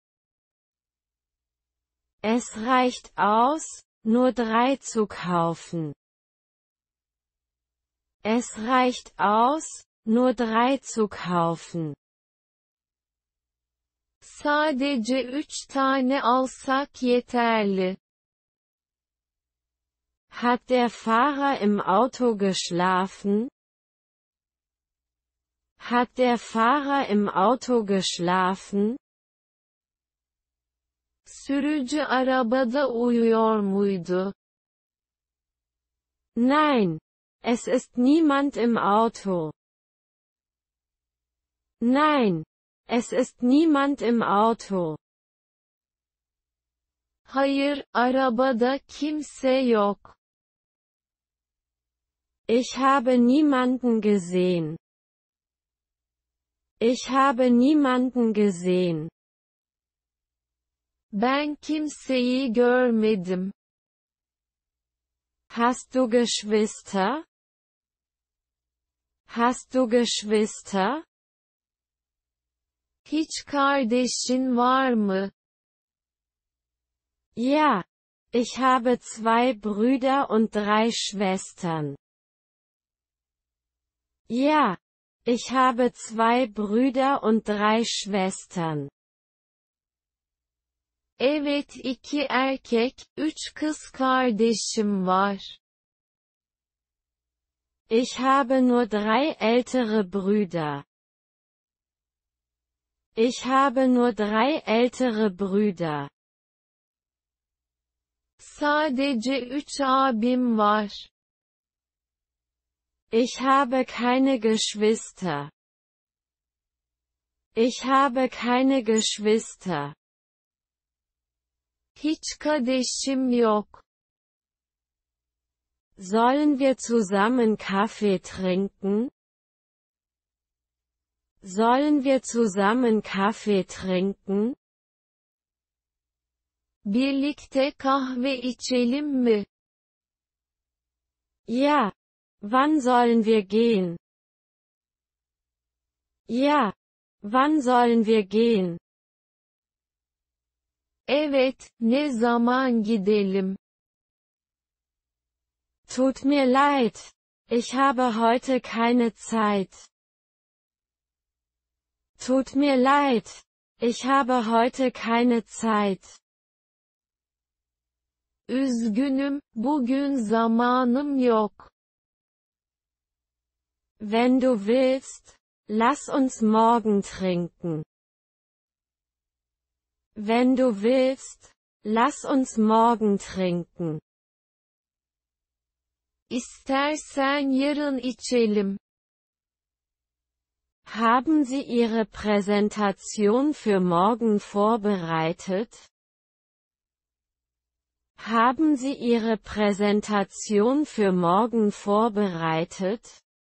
Es reicht aus, nur 3 zu kaufen. Es reicht aus, nur 3 zu kaufen. Sadece 3 tane alsak yeterli. Hat der Fahrer im Auto geschlafen? Hat der Fahrer im Auto geschlafen? Sürücü arabada uyuyor muydu? Nein, es ist niemand im Auto. Nein, es ist niemand im Auto. Hayır, arabada kimse yok. Ich habe niemanden gesehen. Ich habe niemanden gesehen. Ben kimseyi görmedim. Hast du Geschwister? Hast du Geschwister? Hiç kardeşin var mı? Ja, ich habe 2 Brüder und 3 Schwestern. Ja, ich habe 2 Brüder und 3 Schwestern. Evet, 2 erkek, 3 kız kardeşim var. Ich habe nur 3 ältere Brüder. Ich habe nur 3 ältere Brüder. Sadece 3 abim var. Ich habe keine Geschwister. Ich habe keine Geschwister. Hiç kardeşim yok. Sollen wir zusammen Kaffee trinken? Sollen wir zusammen Kaffee trinken? birlikte kahve içelim mi? Ja. Wann sollen wir gehen? Ja. Wann sollen wir gehen? Evet, ne zaman gidelim? Tut mir leid. Ich habe heute keine Zeit. Tut mir leid. Ich habe heute keine Zeit. Üzgünüm, bugün zamanım yok. Wenn du willst, lass uns morgen trinken. Wenn du willst, lass uns morgen trinken. İstersen yarın içelim. Haben Sie Ihre Präsentation für morgen vorbereitet? Haben Sie Ihre Präsentation für morgen vorbereitet?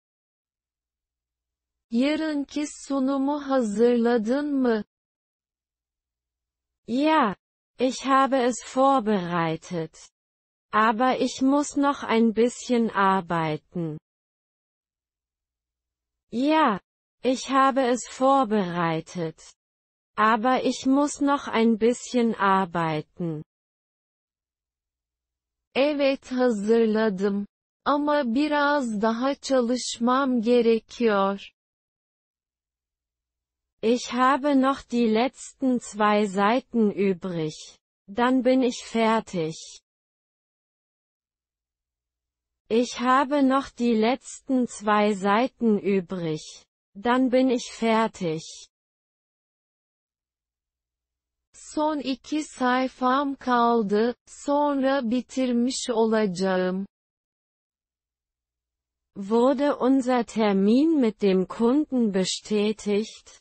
Yarınki sunumu hazırladın mı? Ja, ich habe es vorbereitet. Aber ich muss noch ein bisschen arbeiten. Ja, ich habe es vorbereitet. Aber ich muss noch ein bisschen arbeiten. Evet hazırladım. Ama biraz daha çalışmam gerekiyor. Ich habe noch die letzten 2 Seiten übrig. Dann bin ich fertig. Ich habe noch die letzten 2 Seiten übrig. Dann bin ich fertig. Son 2 sayfam kaldı, sonra bitirmiş olacağım. Wurde unser Termin mit dem Kunden bestätigt?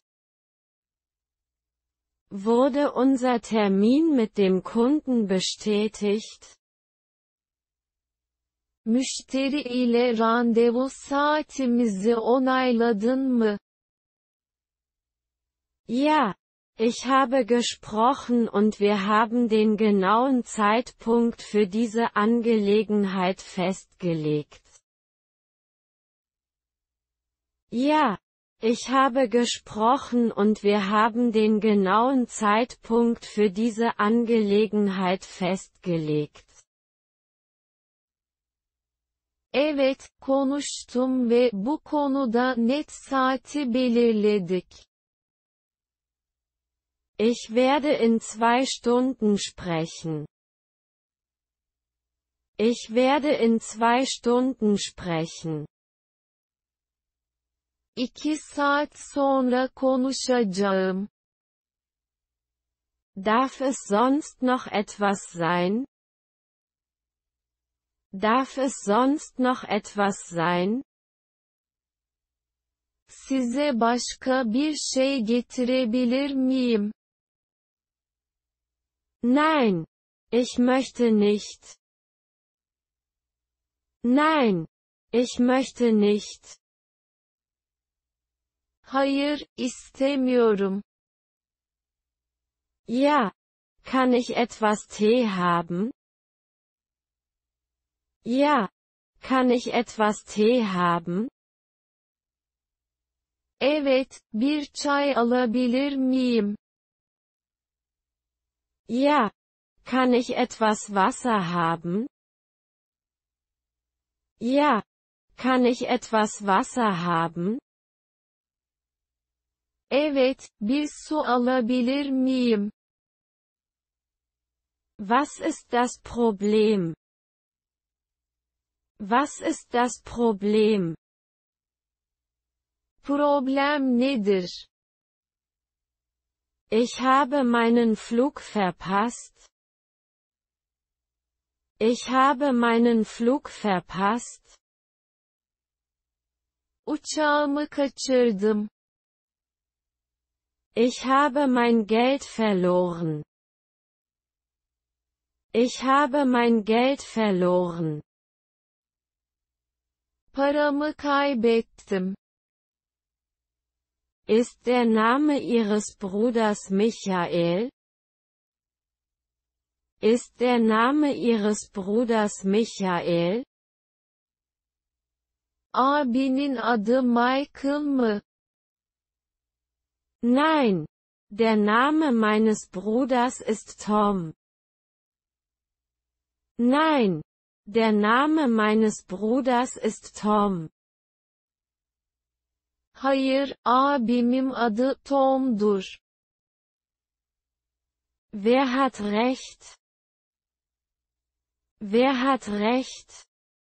Wurde unser Termin mit dem Kunden bestätigt? Müşteri ile randevu saatimizi onayladın mı? Ja, ich habe gesprochen und wir haben den genauen Zeitpunkt für diese Angelegenheit festgelegt. Ja, ich habe gesprochen und wir haben den genauen Zeitpunkt für diese Angelegenheit festgelegt. Evet, konuştum ve bu konuda net saati belirledik. Ich werde in 2 Stunden sprechen. Ich werde in 2 Stunden sprechen. 2 saat sonra konuşacağım. Darf es sonst noch etwas sein? Darf es sonst noch etwas sein? Size başka bir şey getirebilir miyim? Nein, ich möchte nicht. Nein, ich möchte nicht. Hayır, istemiyorum. Ja, kann ich etwas Tee haben? Ja, kann ich etwas Tee haben? Evet, bir çay alabilir miyim? Ja, kann ich etwas Wasser haben? Ja, kann ich etwas Wasser haben? Evet, bir su alabilir miyim? Was ist das Problem? Was ist das Problem? Problem nedir? Ich habe meinen Flug verpasst. Ich habe meinen Flug verpasst. Uçağımı kaçırdım. Ich habe mein Geld verloren. Ich habe mein Geld verloren. Paramı kaybettim. Ist der Name Ihres Bruders Michael? Ist der Name Ihres Bruders Michael? Abinin adı Michael mı? Nein. Der Name meines Bruders ist Tom. Nein. Der Name meines Bruders ist Tom. Hayır, abimin adı Tom'dur. Wer hat recht? Wer hat recht?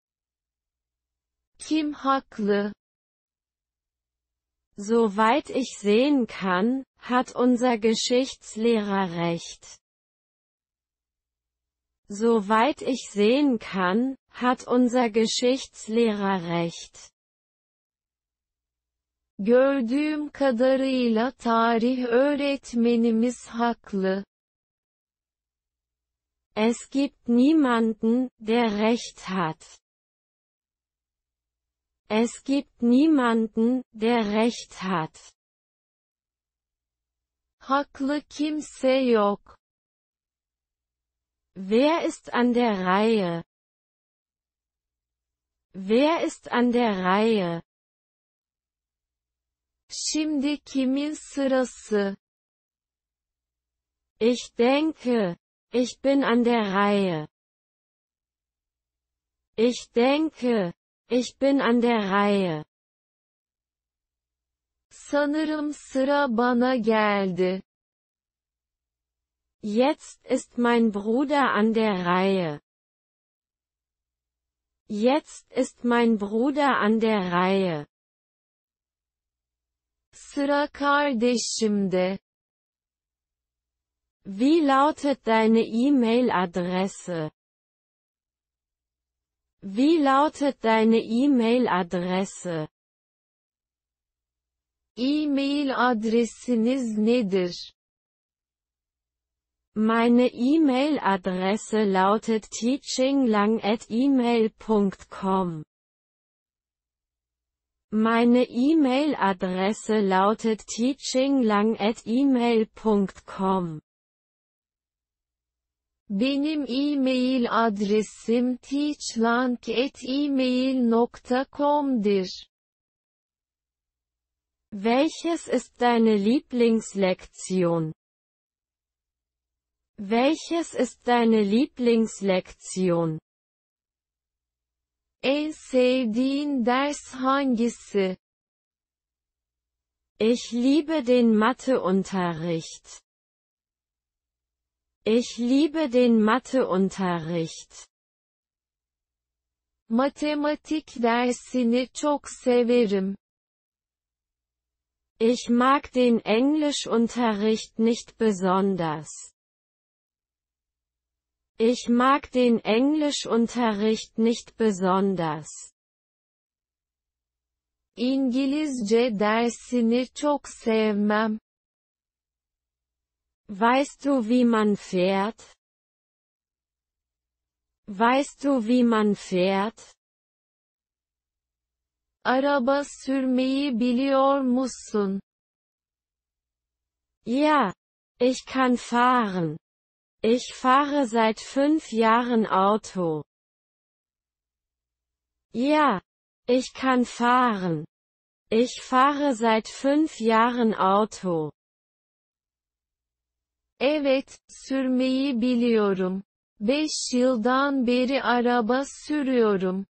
Kim haklı? Soweit ich sehen kann, hat unser Geschichtslehrer recht. Soweit ich sehen kann, hat unser Geschichtslehrer recht. Gördüğüm kadarıyla tarih öğretmenimiz haklı. Es gibt niemanden, der recht hat. Es gibt niemanden, der recht hat. Haklı kimse yok. Wer ist an der Reihe? Wer ist an der Reihe? Şimdi kimin sırası? Ich denke, ich bin an der Reihe. Ich denke, ich bin an der Reihe. Sanırım sıra bana geldi. Jetzt ist mein Bruder an der Reihe. Jetzt ist mein Bruder an der Reihe. Sıra kardeşimde. Wie lautet deine E-Mail-Adresse? Wie lautet deine E-Mail-Adresse? E-mail adresiniz nedir? Meine E-Mail-Adresse lautet teachinglang@email.com. Meine E-Mail-Adresse lautet teachinglang@email.com. Benim e-mail adresim teachlang@email.com'dir. Welches ist deine Lieblingslektion? Welches ist deine Lieblingslektion? En sevdiğin ders hangisi? Ich liebe den Matheunterricht. Ich liebe den Matheunterricht. Matematik dersini çok severim. Ich mag den Englischunterricht nicht besonders. Ich mag den Englischunterricht nicht besonders. İngilizce dersini çok sevmem. Weißt du, wie man fährt? Weißt du, wie man fährt? Araba sürmeyi biliyor musun? Ja, ich kann fahren. Ich fahre seit 5 Jahren Auto. Ja, ich kann fahren. Ich fahre seit 5 Jahren Auto. Evet, sürmeyi biliyorum. 5 yıldan beri araba sürüyorum.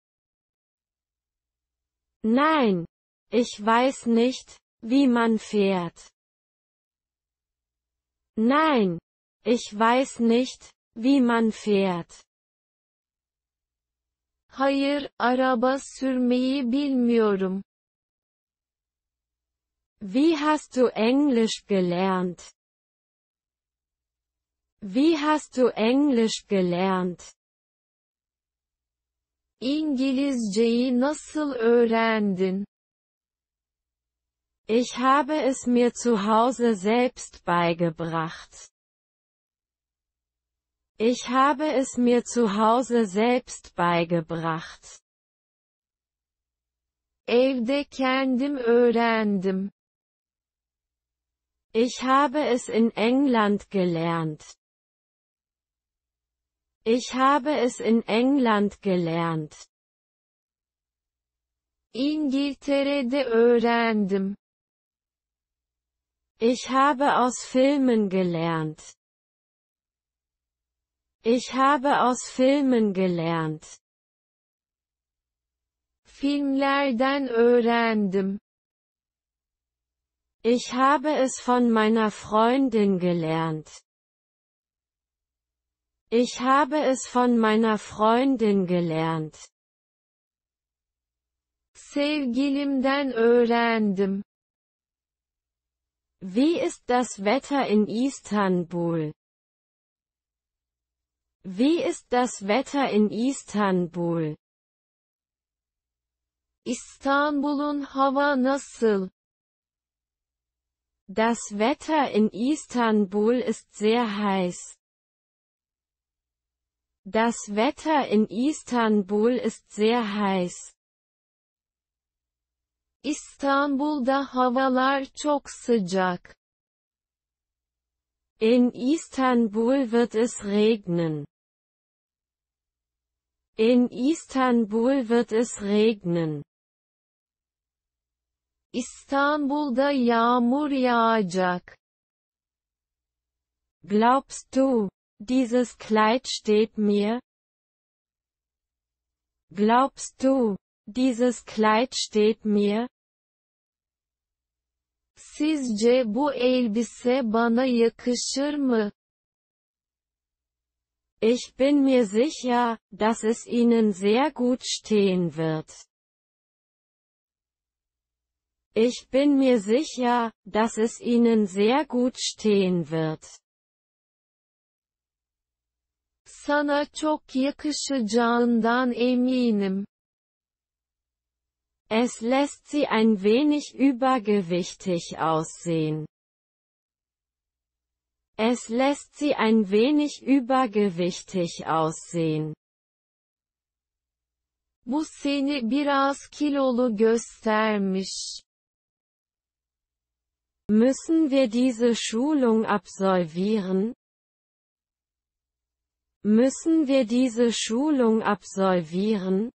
Nein, ich weiß nicht, wie man fährt. Nein, ich weiß nicht, wie man fährt. Hayır, araba sürmeyi bilmiyorum. Wie hast du Englisch gelernt? Wie hast du Englisch gelernt? İngilizceyi nasıl öğrendin? Ich habe es mir zu Hause selbst beigebracht. Ich habe es mir zu Hause selbst beigebracht. Evde kendim öğrendim. Ich habe es in England gelernt. Ich habe es in England gelernt. İngiltere'de öğrendim. Ich habe aus Filmen gelernt. Ich habe aus Filmen gelernt. Filmlerden öğrendim. Ich habe es von meiner Freundin gelernt. Ich habe es von meiner Freundin gelernt. Sevgilimden öğrendim. Wie ist das Wetter in Istanbul? Wie ist das Wetter in Istanbul? İstanbul'un hava nasıl? Das Wetter in Istanbul ist sehr heiß. Das Wetter in Istanbul ist sehr heiß. İstanbul'da havalar çok sıcak. In Istanbul wird es regnen. In Istanbul wird es regnen. İstanbul'da yağmur yağacak. Glaubst du, dieses Kleid steht mir? Glaubst du, dieses Kleid steht mir? Sizce bu elbise bana yakışır mı? Ich bin mir sicher, dass es Ihnen sehr gut stehen wird. Ich bin mir sicher, dass es Ihnen sehr gut stehen wird. Sana çok yakışacağından eminim. Es lässt Sie ein wenig übergewichtig aussehen. Es lässt Sie ein wenig übergewichtig aussehen. Bu seni biraz kilolu göstermiş. Müssen wir diese Schulung absolvieren? Müssen wir diese Schulung absolvieren?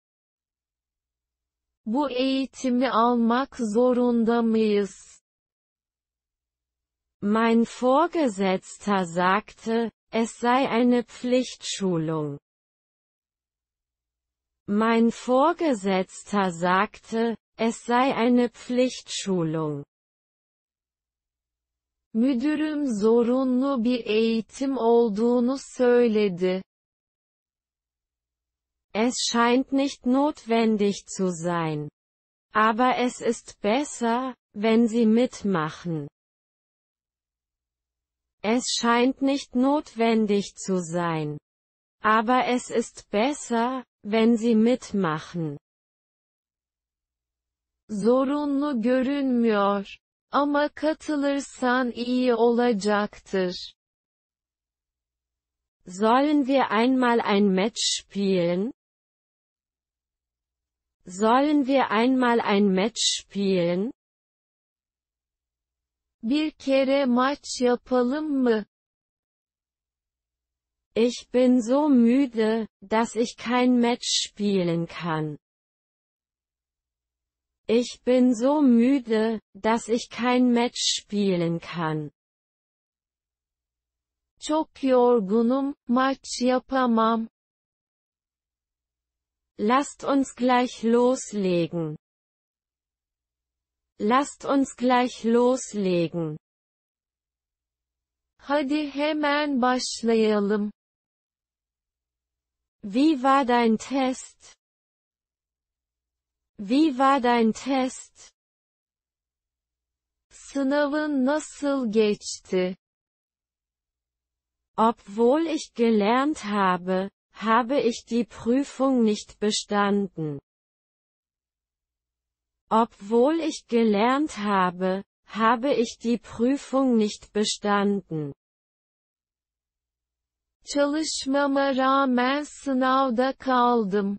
Bu eğitimi almak zorunda mıyız? Mein Vorgesetzter sagte, es sei eine Pflichtschulung. Mein Vorgesetzter sagte, es sei eine Pflichtschulung. Müdürüm zorunlu bir eğitim olduğunu söyledi. Es scheint nicht notwendig zu sein. Aber es ist besser, wenn Sie mitmachen. Es scheint nicht notwendig zu sein. Aber es ist besser, wenn Sie mitmachen. Zorunlu görünmüyor. Ama katılırsan iyi olacaktır. Sollen wir einmal ein Match spielen? Sollen wir einmal ein Match spielen? Bir kere maç yapalım mı? Ich bin so müde, dass ich kein Match spielen kann. Ich bin so müde, dass ich kein Match spielen kann. Çok yorgunum, maç yapamam. Lasst uns gleich loslegen. Lasst uns gleich loslegen. Hadi hemen başlayalım. Wie war dein Test? Wie war dein Test? Sınavın nasıl geçti? Obwohl ich gelernt habe, habe ich die Prüfung nicht bestanden. Obwohl ich gelernt habe, habe ich die Prüfung nicht bestanden. Çalışmama rağmen sınavda kaldım.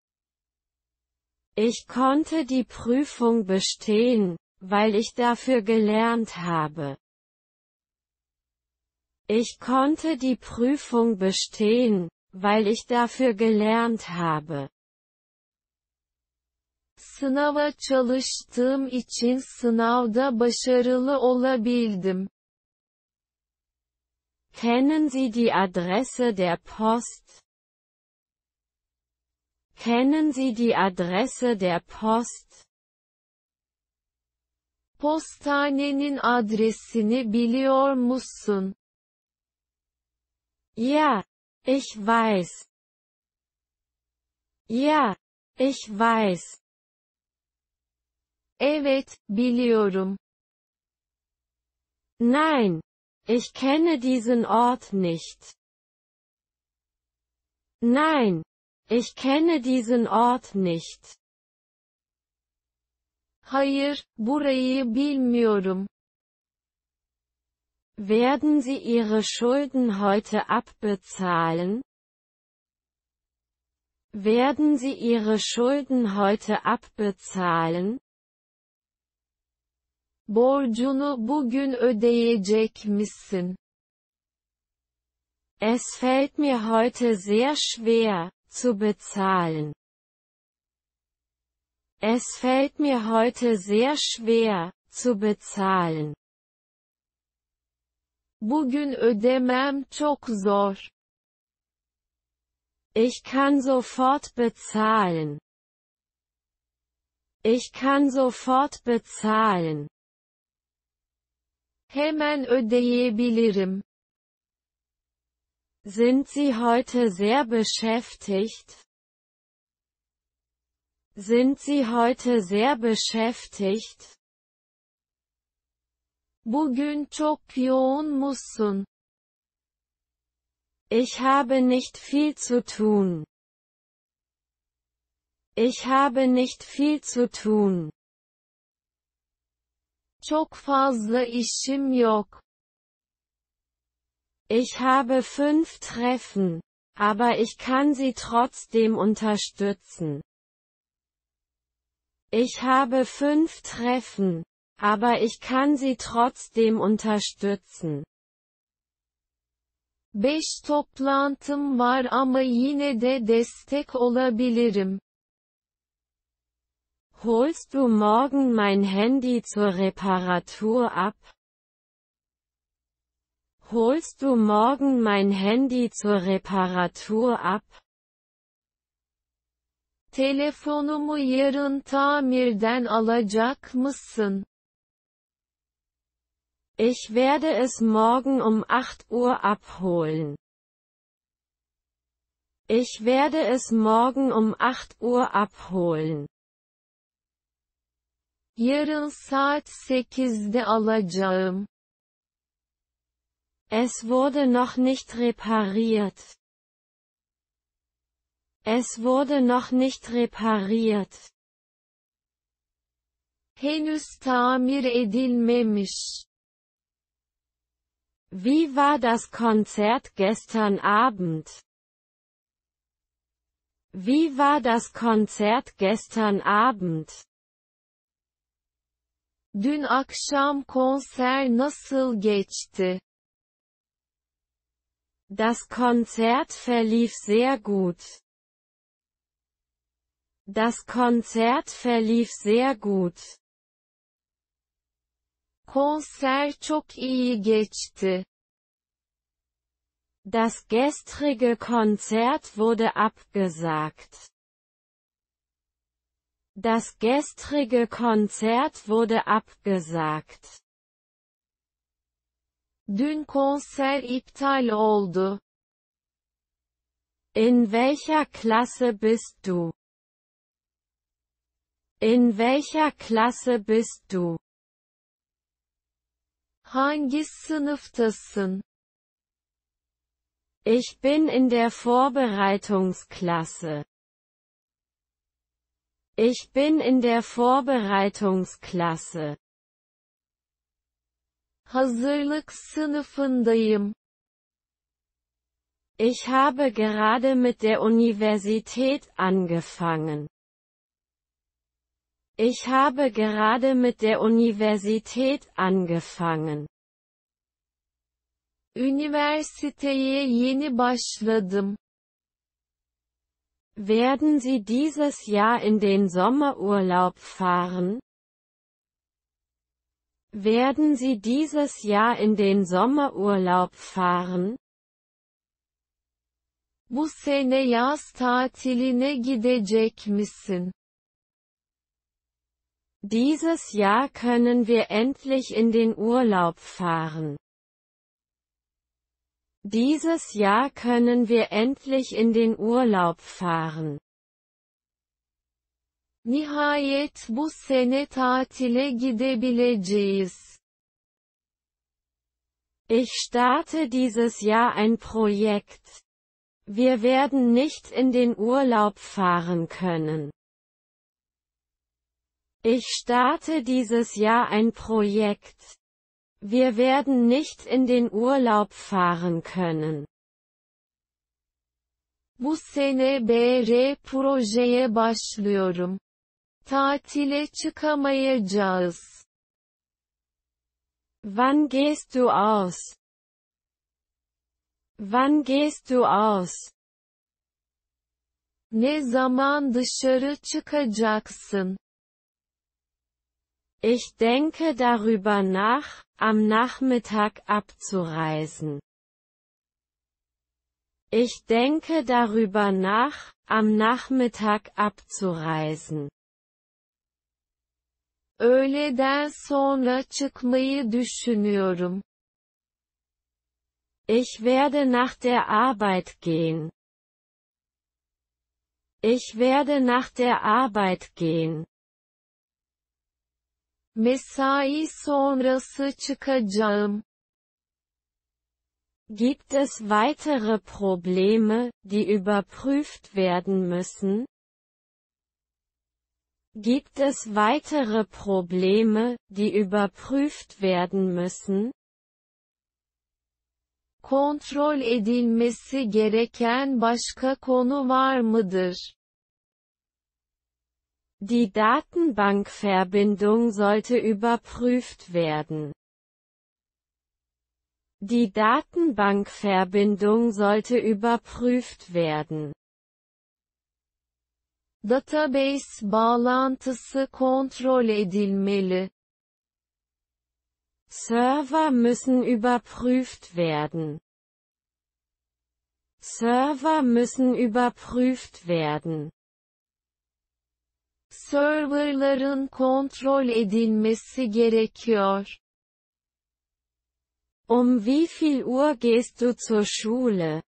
Ich konnte die Prüfung bestehen, weil ich dafür gelernt habe. Ich konnte die Prüfung bestehen, weil ich dafür gelernt habe. Sınava çalıştığım için sınavda başarılı olabildim. Kennen Sie die Adresse der Post? Kennen Sie die Adresse der Post? Postanenin adresini biliyor musun? Ja, ich weiß. Ja, ich weiß. Evet, biliyorum. Nein, ich kenne diesen Ort nicht. Nein, ich kenne diesen Ort nicht. Hayır, burayı bilmiyorum. Werden Sie Ihre Schulden heute abbezahlen? Werden Sie Ihre Schulden heute abbezahlen? Borcunu bugün ödeyecek misin? Es fällt mir heute sehr schwer, zu bezahlen. Es fällt mir heute sehr schwer, zu bezahlen. Bugün ödemem çok zor. Ich kann sofort bezahlen. Ich kann sofort bezahlen. Hemen ödeyebilirim. Sind Sie heute sehr beschäftigt? Sind Sie heute sehr beschäftigt? Bugün çok yoğun musun? Ich habe nicht viel zu tun. Ich habe nicht viel zu tun. Çok fazla işim yok. Ich habe 5 Treffen, aber ich kann Sie trotzdem unterstützen. Ich habe 5 Treffen, aber ich kann Sie trotzdem unterstützen. 5 toplantım var ama yine de destek olabilirim. Holst du morgen mein Handy zur Reparatur ab? Holst du morgen mein Handy zur Reparatur ab? Telefonumu yarın tamirden alacak mısın? Ich werde es morgen um 8 Uhr abholen. Ich werde es morgen um 8 Uhr abholen. Yarın saat 8'de alacağım. Es wurde noch nicht repariert. Es wurde noch nicht repariert. Henüz tamir edilmemiş. Wie war das Konzert gestern Abend? Wie war das Konzert gestern Abend? Dün akşam konser nasıl geçti? Das Konzert verlief sehr gut. Das Konzert verlief sehr gut. Konser çok iyi geçti. Das gestrige Konzert wurde abgesagt. Das gestrige Konzert wurde abgesagt. Dün konser iptal oldu. In welcher Klasse bist du? In welcher Klasse bist du? Hangi sınıftasın? Ich bin in der Vorbereitungsklasse. Ich bin in der Vorbereitungsklasse. Hazırlık sınıfındayım. Ich habe gerade mit der Universität angefangen. Ich habe gerade mit der Universität angefangen. Üniversiteye yeni başladım. Werden Sie dieses Jahr in den Sommerurlaub fahren? Werden Sie dieses Jahr in den Sommerurlaub fahren? Bu sene yaz tatiline gidecek misin? Dieses Jahr können wir endlich in den Urlaub fahren. Dieses Jahr können wir endlich in den Urlaub fahren. Nihayet bu sene tatile gidebileceğiz. Ich starte dieses Jahr ein Projekt. Wir werden nicht in den Urlaub fahren können. Ich starte dieses Jahr ein Projekt. Wir werden nicht in den Urlaub fahren können. Bu sene BR projeye başlıyorum. Tatile çıkamayacağız. Wann gehst du aus? Wann gehst du aus? Ne zaman dışarı çıkacaksın? Ich denke darüber nach, am Nachmittag abzureisen. Ich denke darüber nach, am Nachmittag abzureisen. Öğleden sonra çıkmayı düşünüyorum. Ich werde nach der Arbeit gehen. Ich werde nach der Arbeit gehen. Mesai sonrası çıkacağım. Gibt es weitere Probleme, die überprüft werden müssen? Gibt es weitere Probleme, die überprüft werden müssen? Kontrol edilmesi gereken başka konu var mıdır? Die Datenbankverbindung sollte überprüft werden. Die Datenbankverbindung sollte überprüft werden. Database bağlantısı kontrol edilmeli. Server müssen überprüft werden. Server müssen überprüft werden. Serverların kontrol edilmesi gerekiyor. Wie viel Uhr gehst du zur Schule?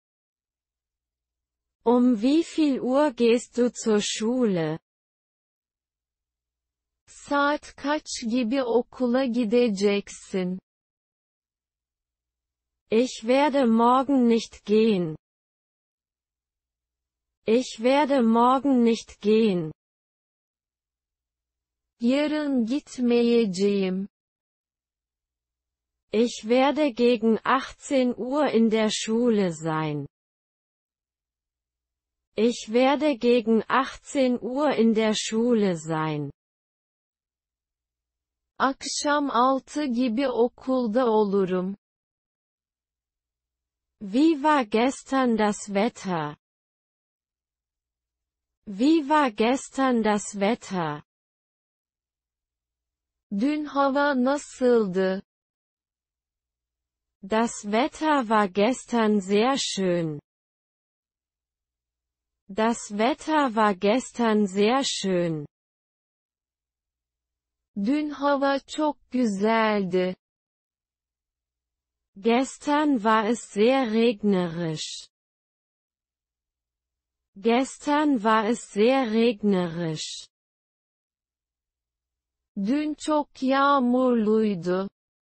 Wie viel Uhr gehst du zur Schule? Saat kaç gibi okula gideceksin? Ich werde morgen nicht gehen. Ich werde morgen nicht gehen. Yarın gitmeyeceğim. Ich werde gegen 18 Uhr in der Schule sein. Ich werde gegen 18 Uhr in der Schule sein. Akşam 6 gibi okulda olurum. Wie war gestern das Wetter? Wie war gestern das Wetter? Dün hava nasıldı? Das Wetter war gestern sehr schön. Das Wetter war gestern sehr schön. Dün hava çok güzeldi. Gestern war es sehr regnerisch. Gestern war es sehr regnerisch. Dün çok yağmurluydu.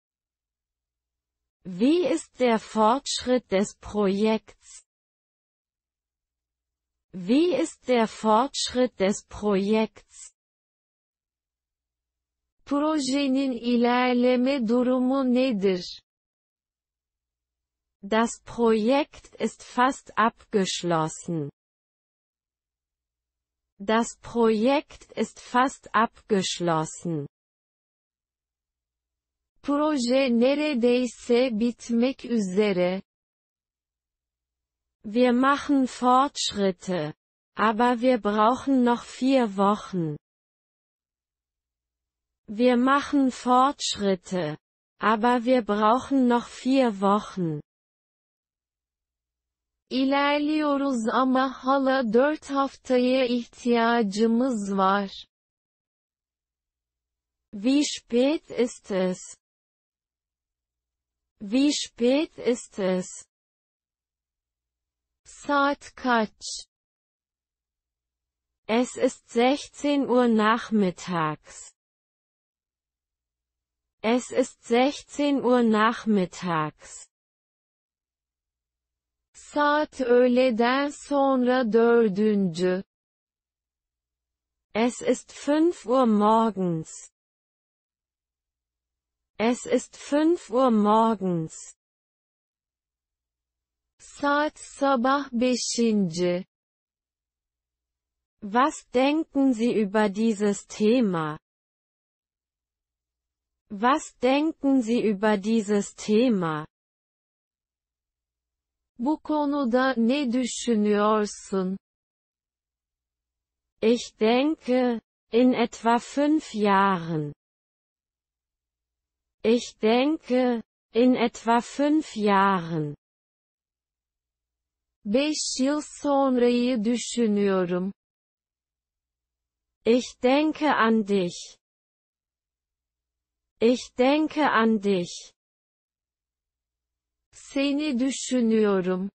Wie ist der Fortschritt des Projekts? Wie ist der Fortschritt des Projekts? Projenin ilerleme durumu nedir? Das Projekt ist fast abgeschlossen. Das Projekt ist fast abgeschlossen. Proje neredeyse bitmek üzere. Wir machen Fortschritte. Aber wir brauchen noch 4 Wochen. Wir machen Fortschritte. Aber wir brauchen noch 4 Wochen. İlerliyoruz ama hala 4 haftaya ihtiyacımız var. Wie spät ist es? Wie spät ist es? Saat kaç? Es ist 16 Uhr nachmittags. Es ist 16 Uhr nachmittags. Saat öğleden sonra 4. Es ist 5 Uhr morgens. Es ist 5 Uhr morgens. Saat sabah 5. Was denken Sie über dieses Thema? Was denken Sie über dieses Thema? Bu konuda ne düşünüyorsun? Ich denke, in etwa 5 Jahren. Ich denke, in etwa 5 Jahren. 5 yıl sonrayı düşünüyorum. Ich denke an dich. Ich denke an dich. Seni düşünüyorum.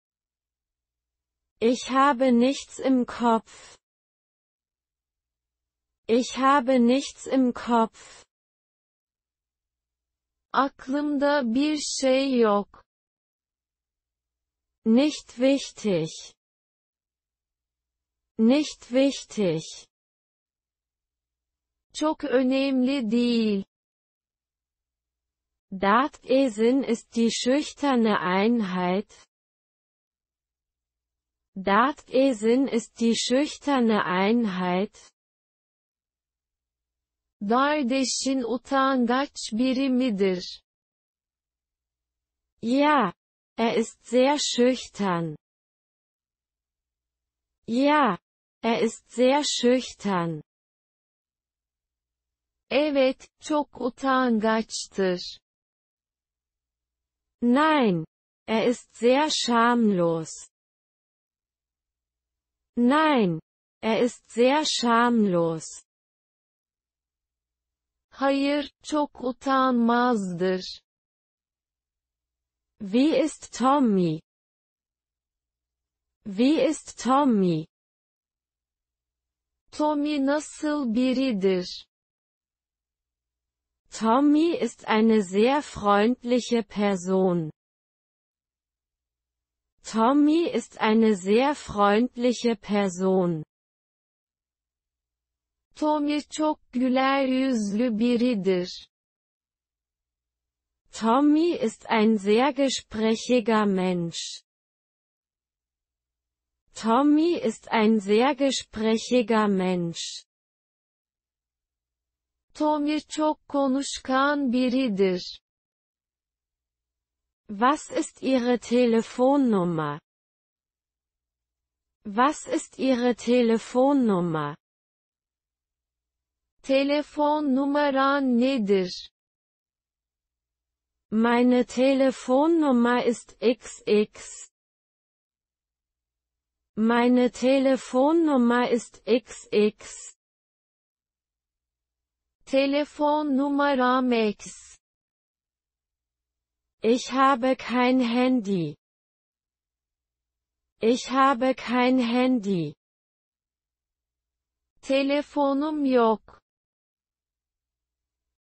Ich habe nichts im Kopf. Ich habe nichts im Kopf. Aklımda bir şey yok. Nicht wichtig. Nicht wichtig. Çok önemli değil. Datesin ist die schüchterne Einheit. Datesin ist die schüchterne Einheit. Dardeşin utangaç biri midir? Ja, er ist sehr schüchtern. Ja, er ist sehr schüchtern. Evet, çok utangaçtır. Nein, er ist sehr schamlos. Nein, er ist sehr schamlos. Hayır, çok utanmazdır. Wie ist Tommy? Wie ist Tommy? Tommy nasıl biridir? Tommy ist eine sehr freundliche Person. Tommy ist eine sehr freundliche Person. Tommy çok güler yüzlü biridir. Tommy ist ein sehr gesprächiger Mensch. Tommy ist ein sehr gesprächiger Mensch. Tommy çok konuşkan biridir. Was ist Ihre Telefonnummer? Was ist Ihre Telefonnummer? Telefon numaran nedir? Meine Telefonnummer ist XX. Meine Telefonnummer ist XX. Telefon numaram X. Ich habe kein Handy. Ich habe kein Handy. Telefonum yok.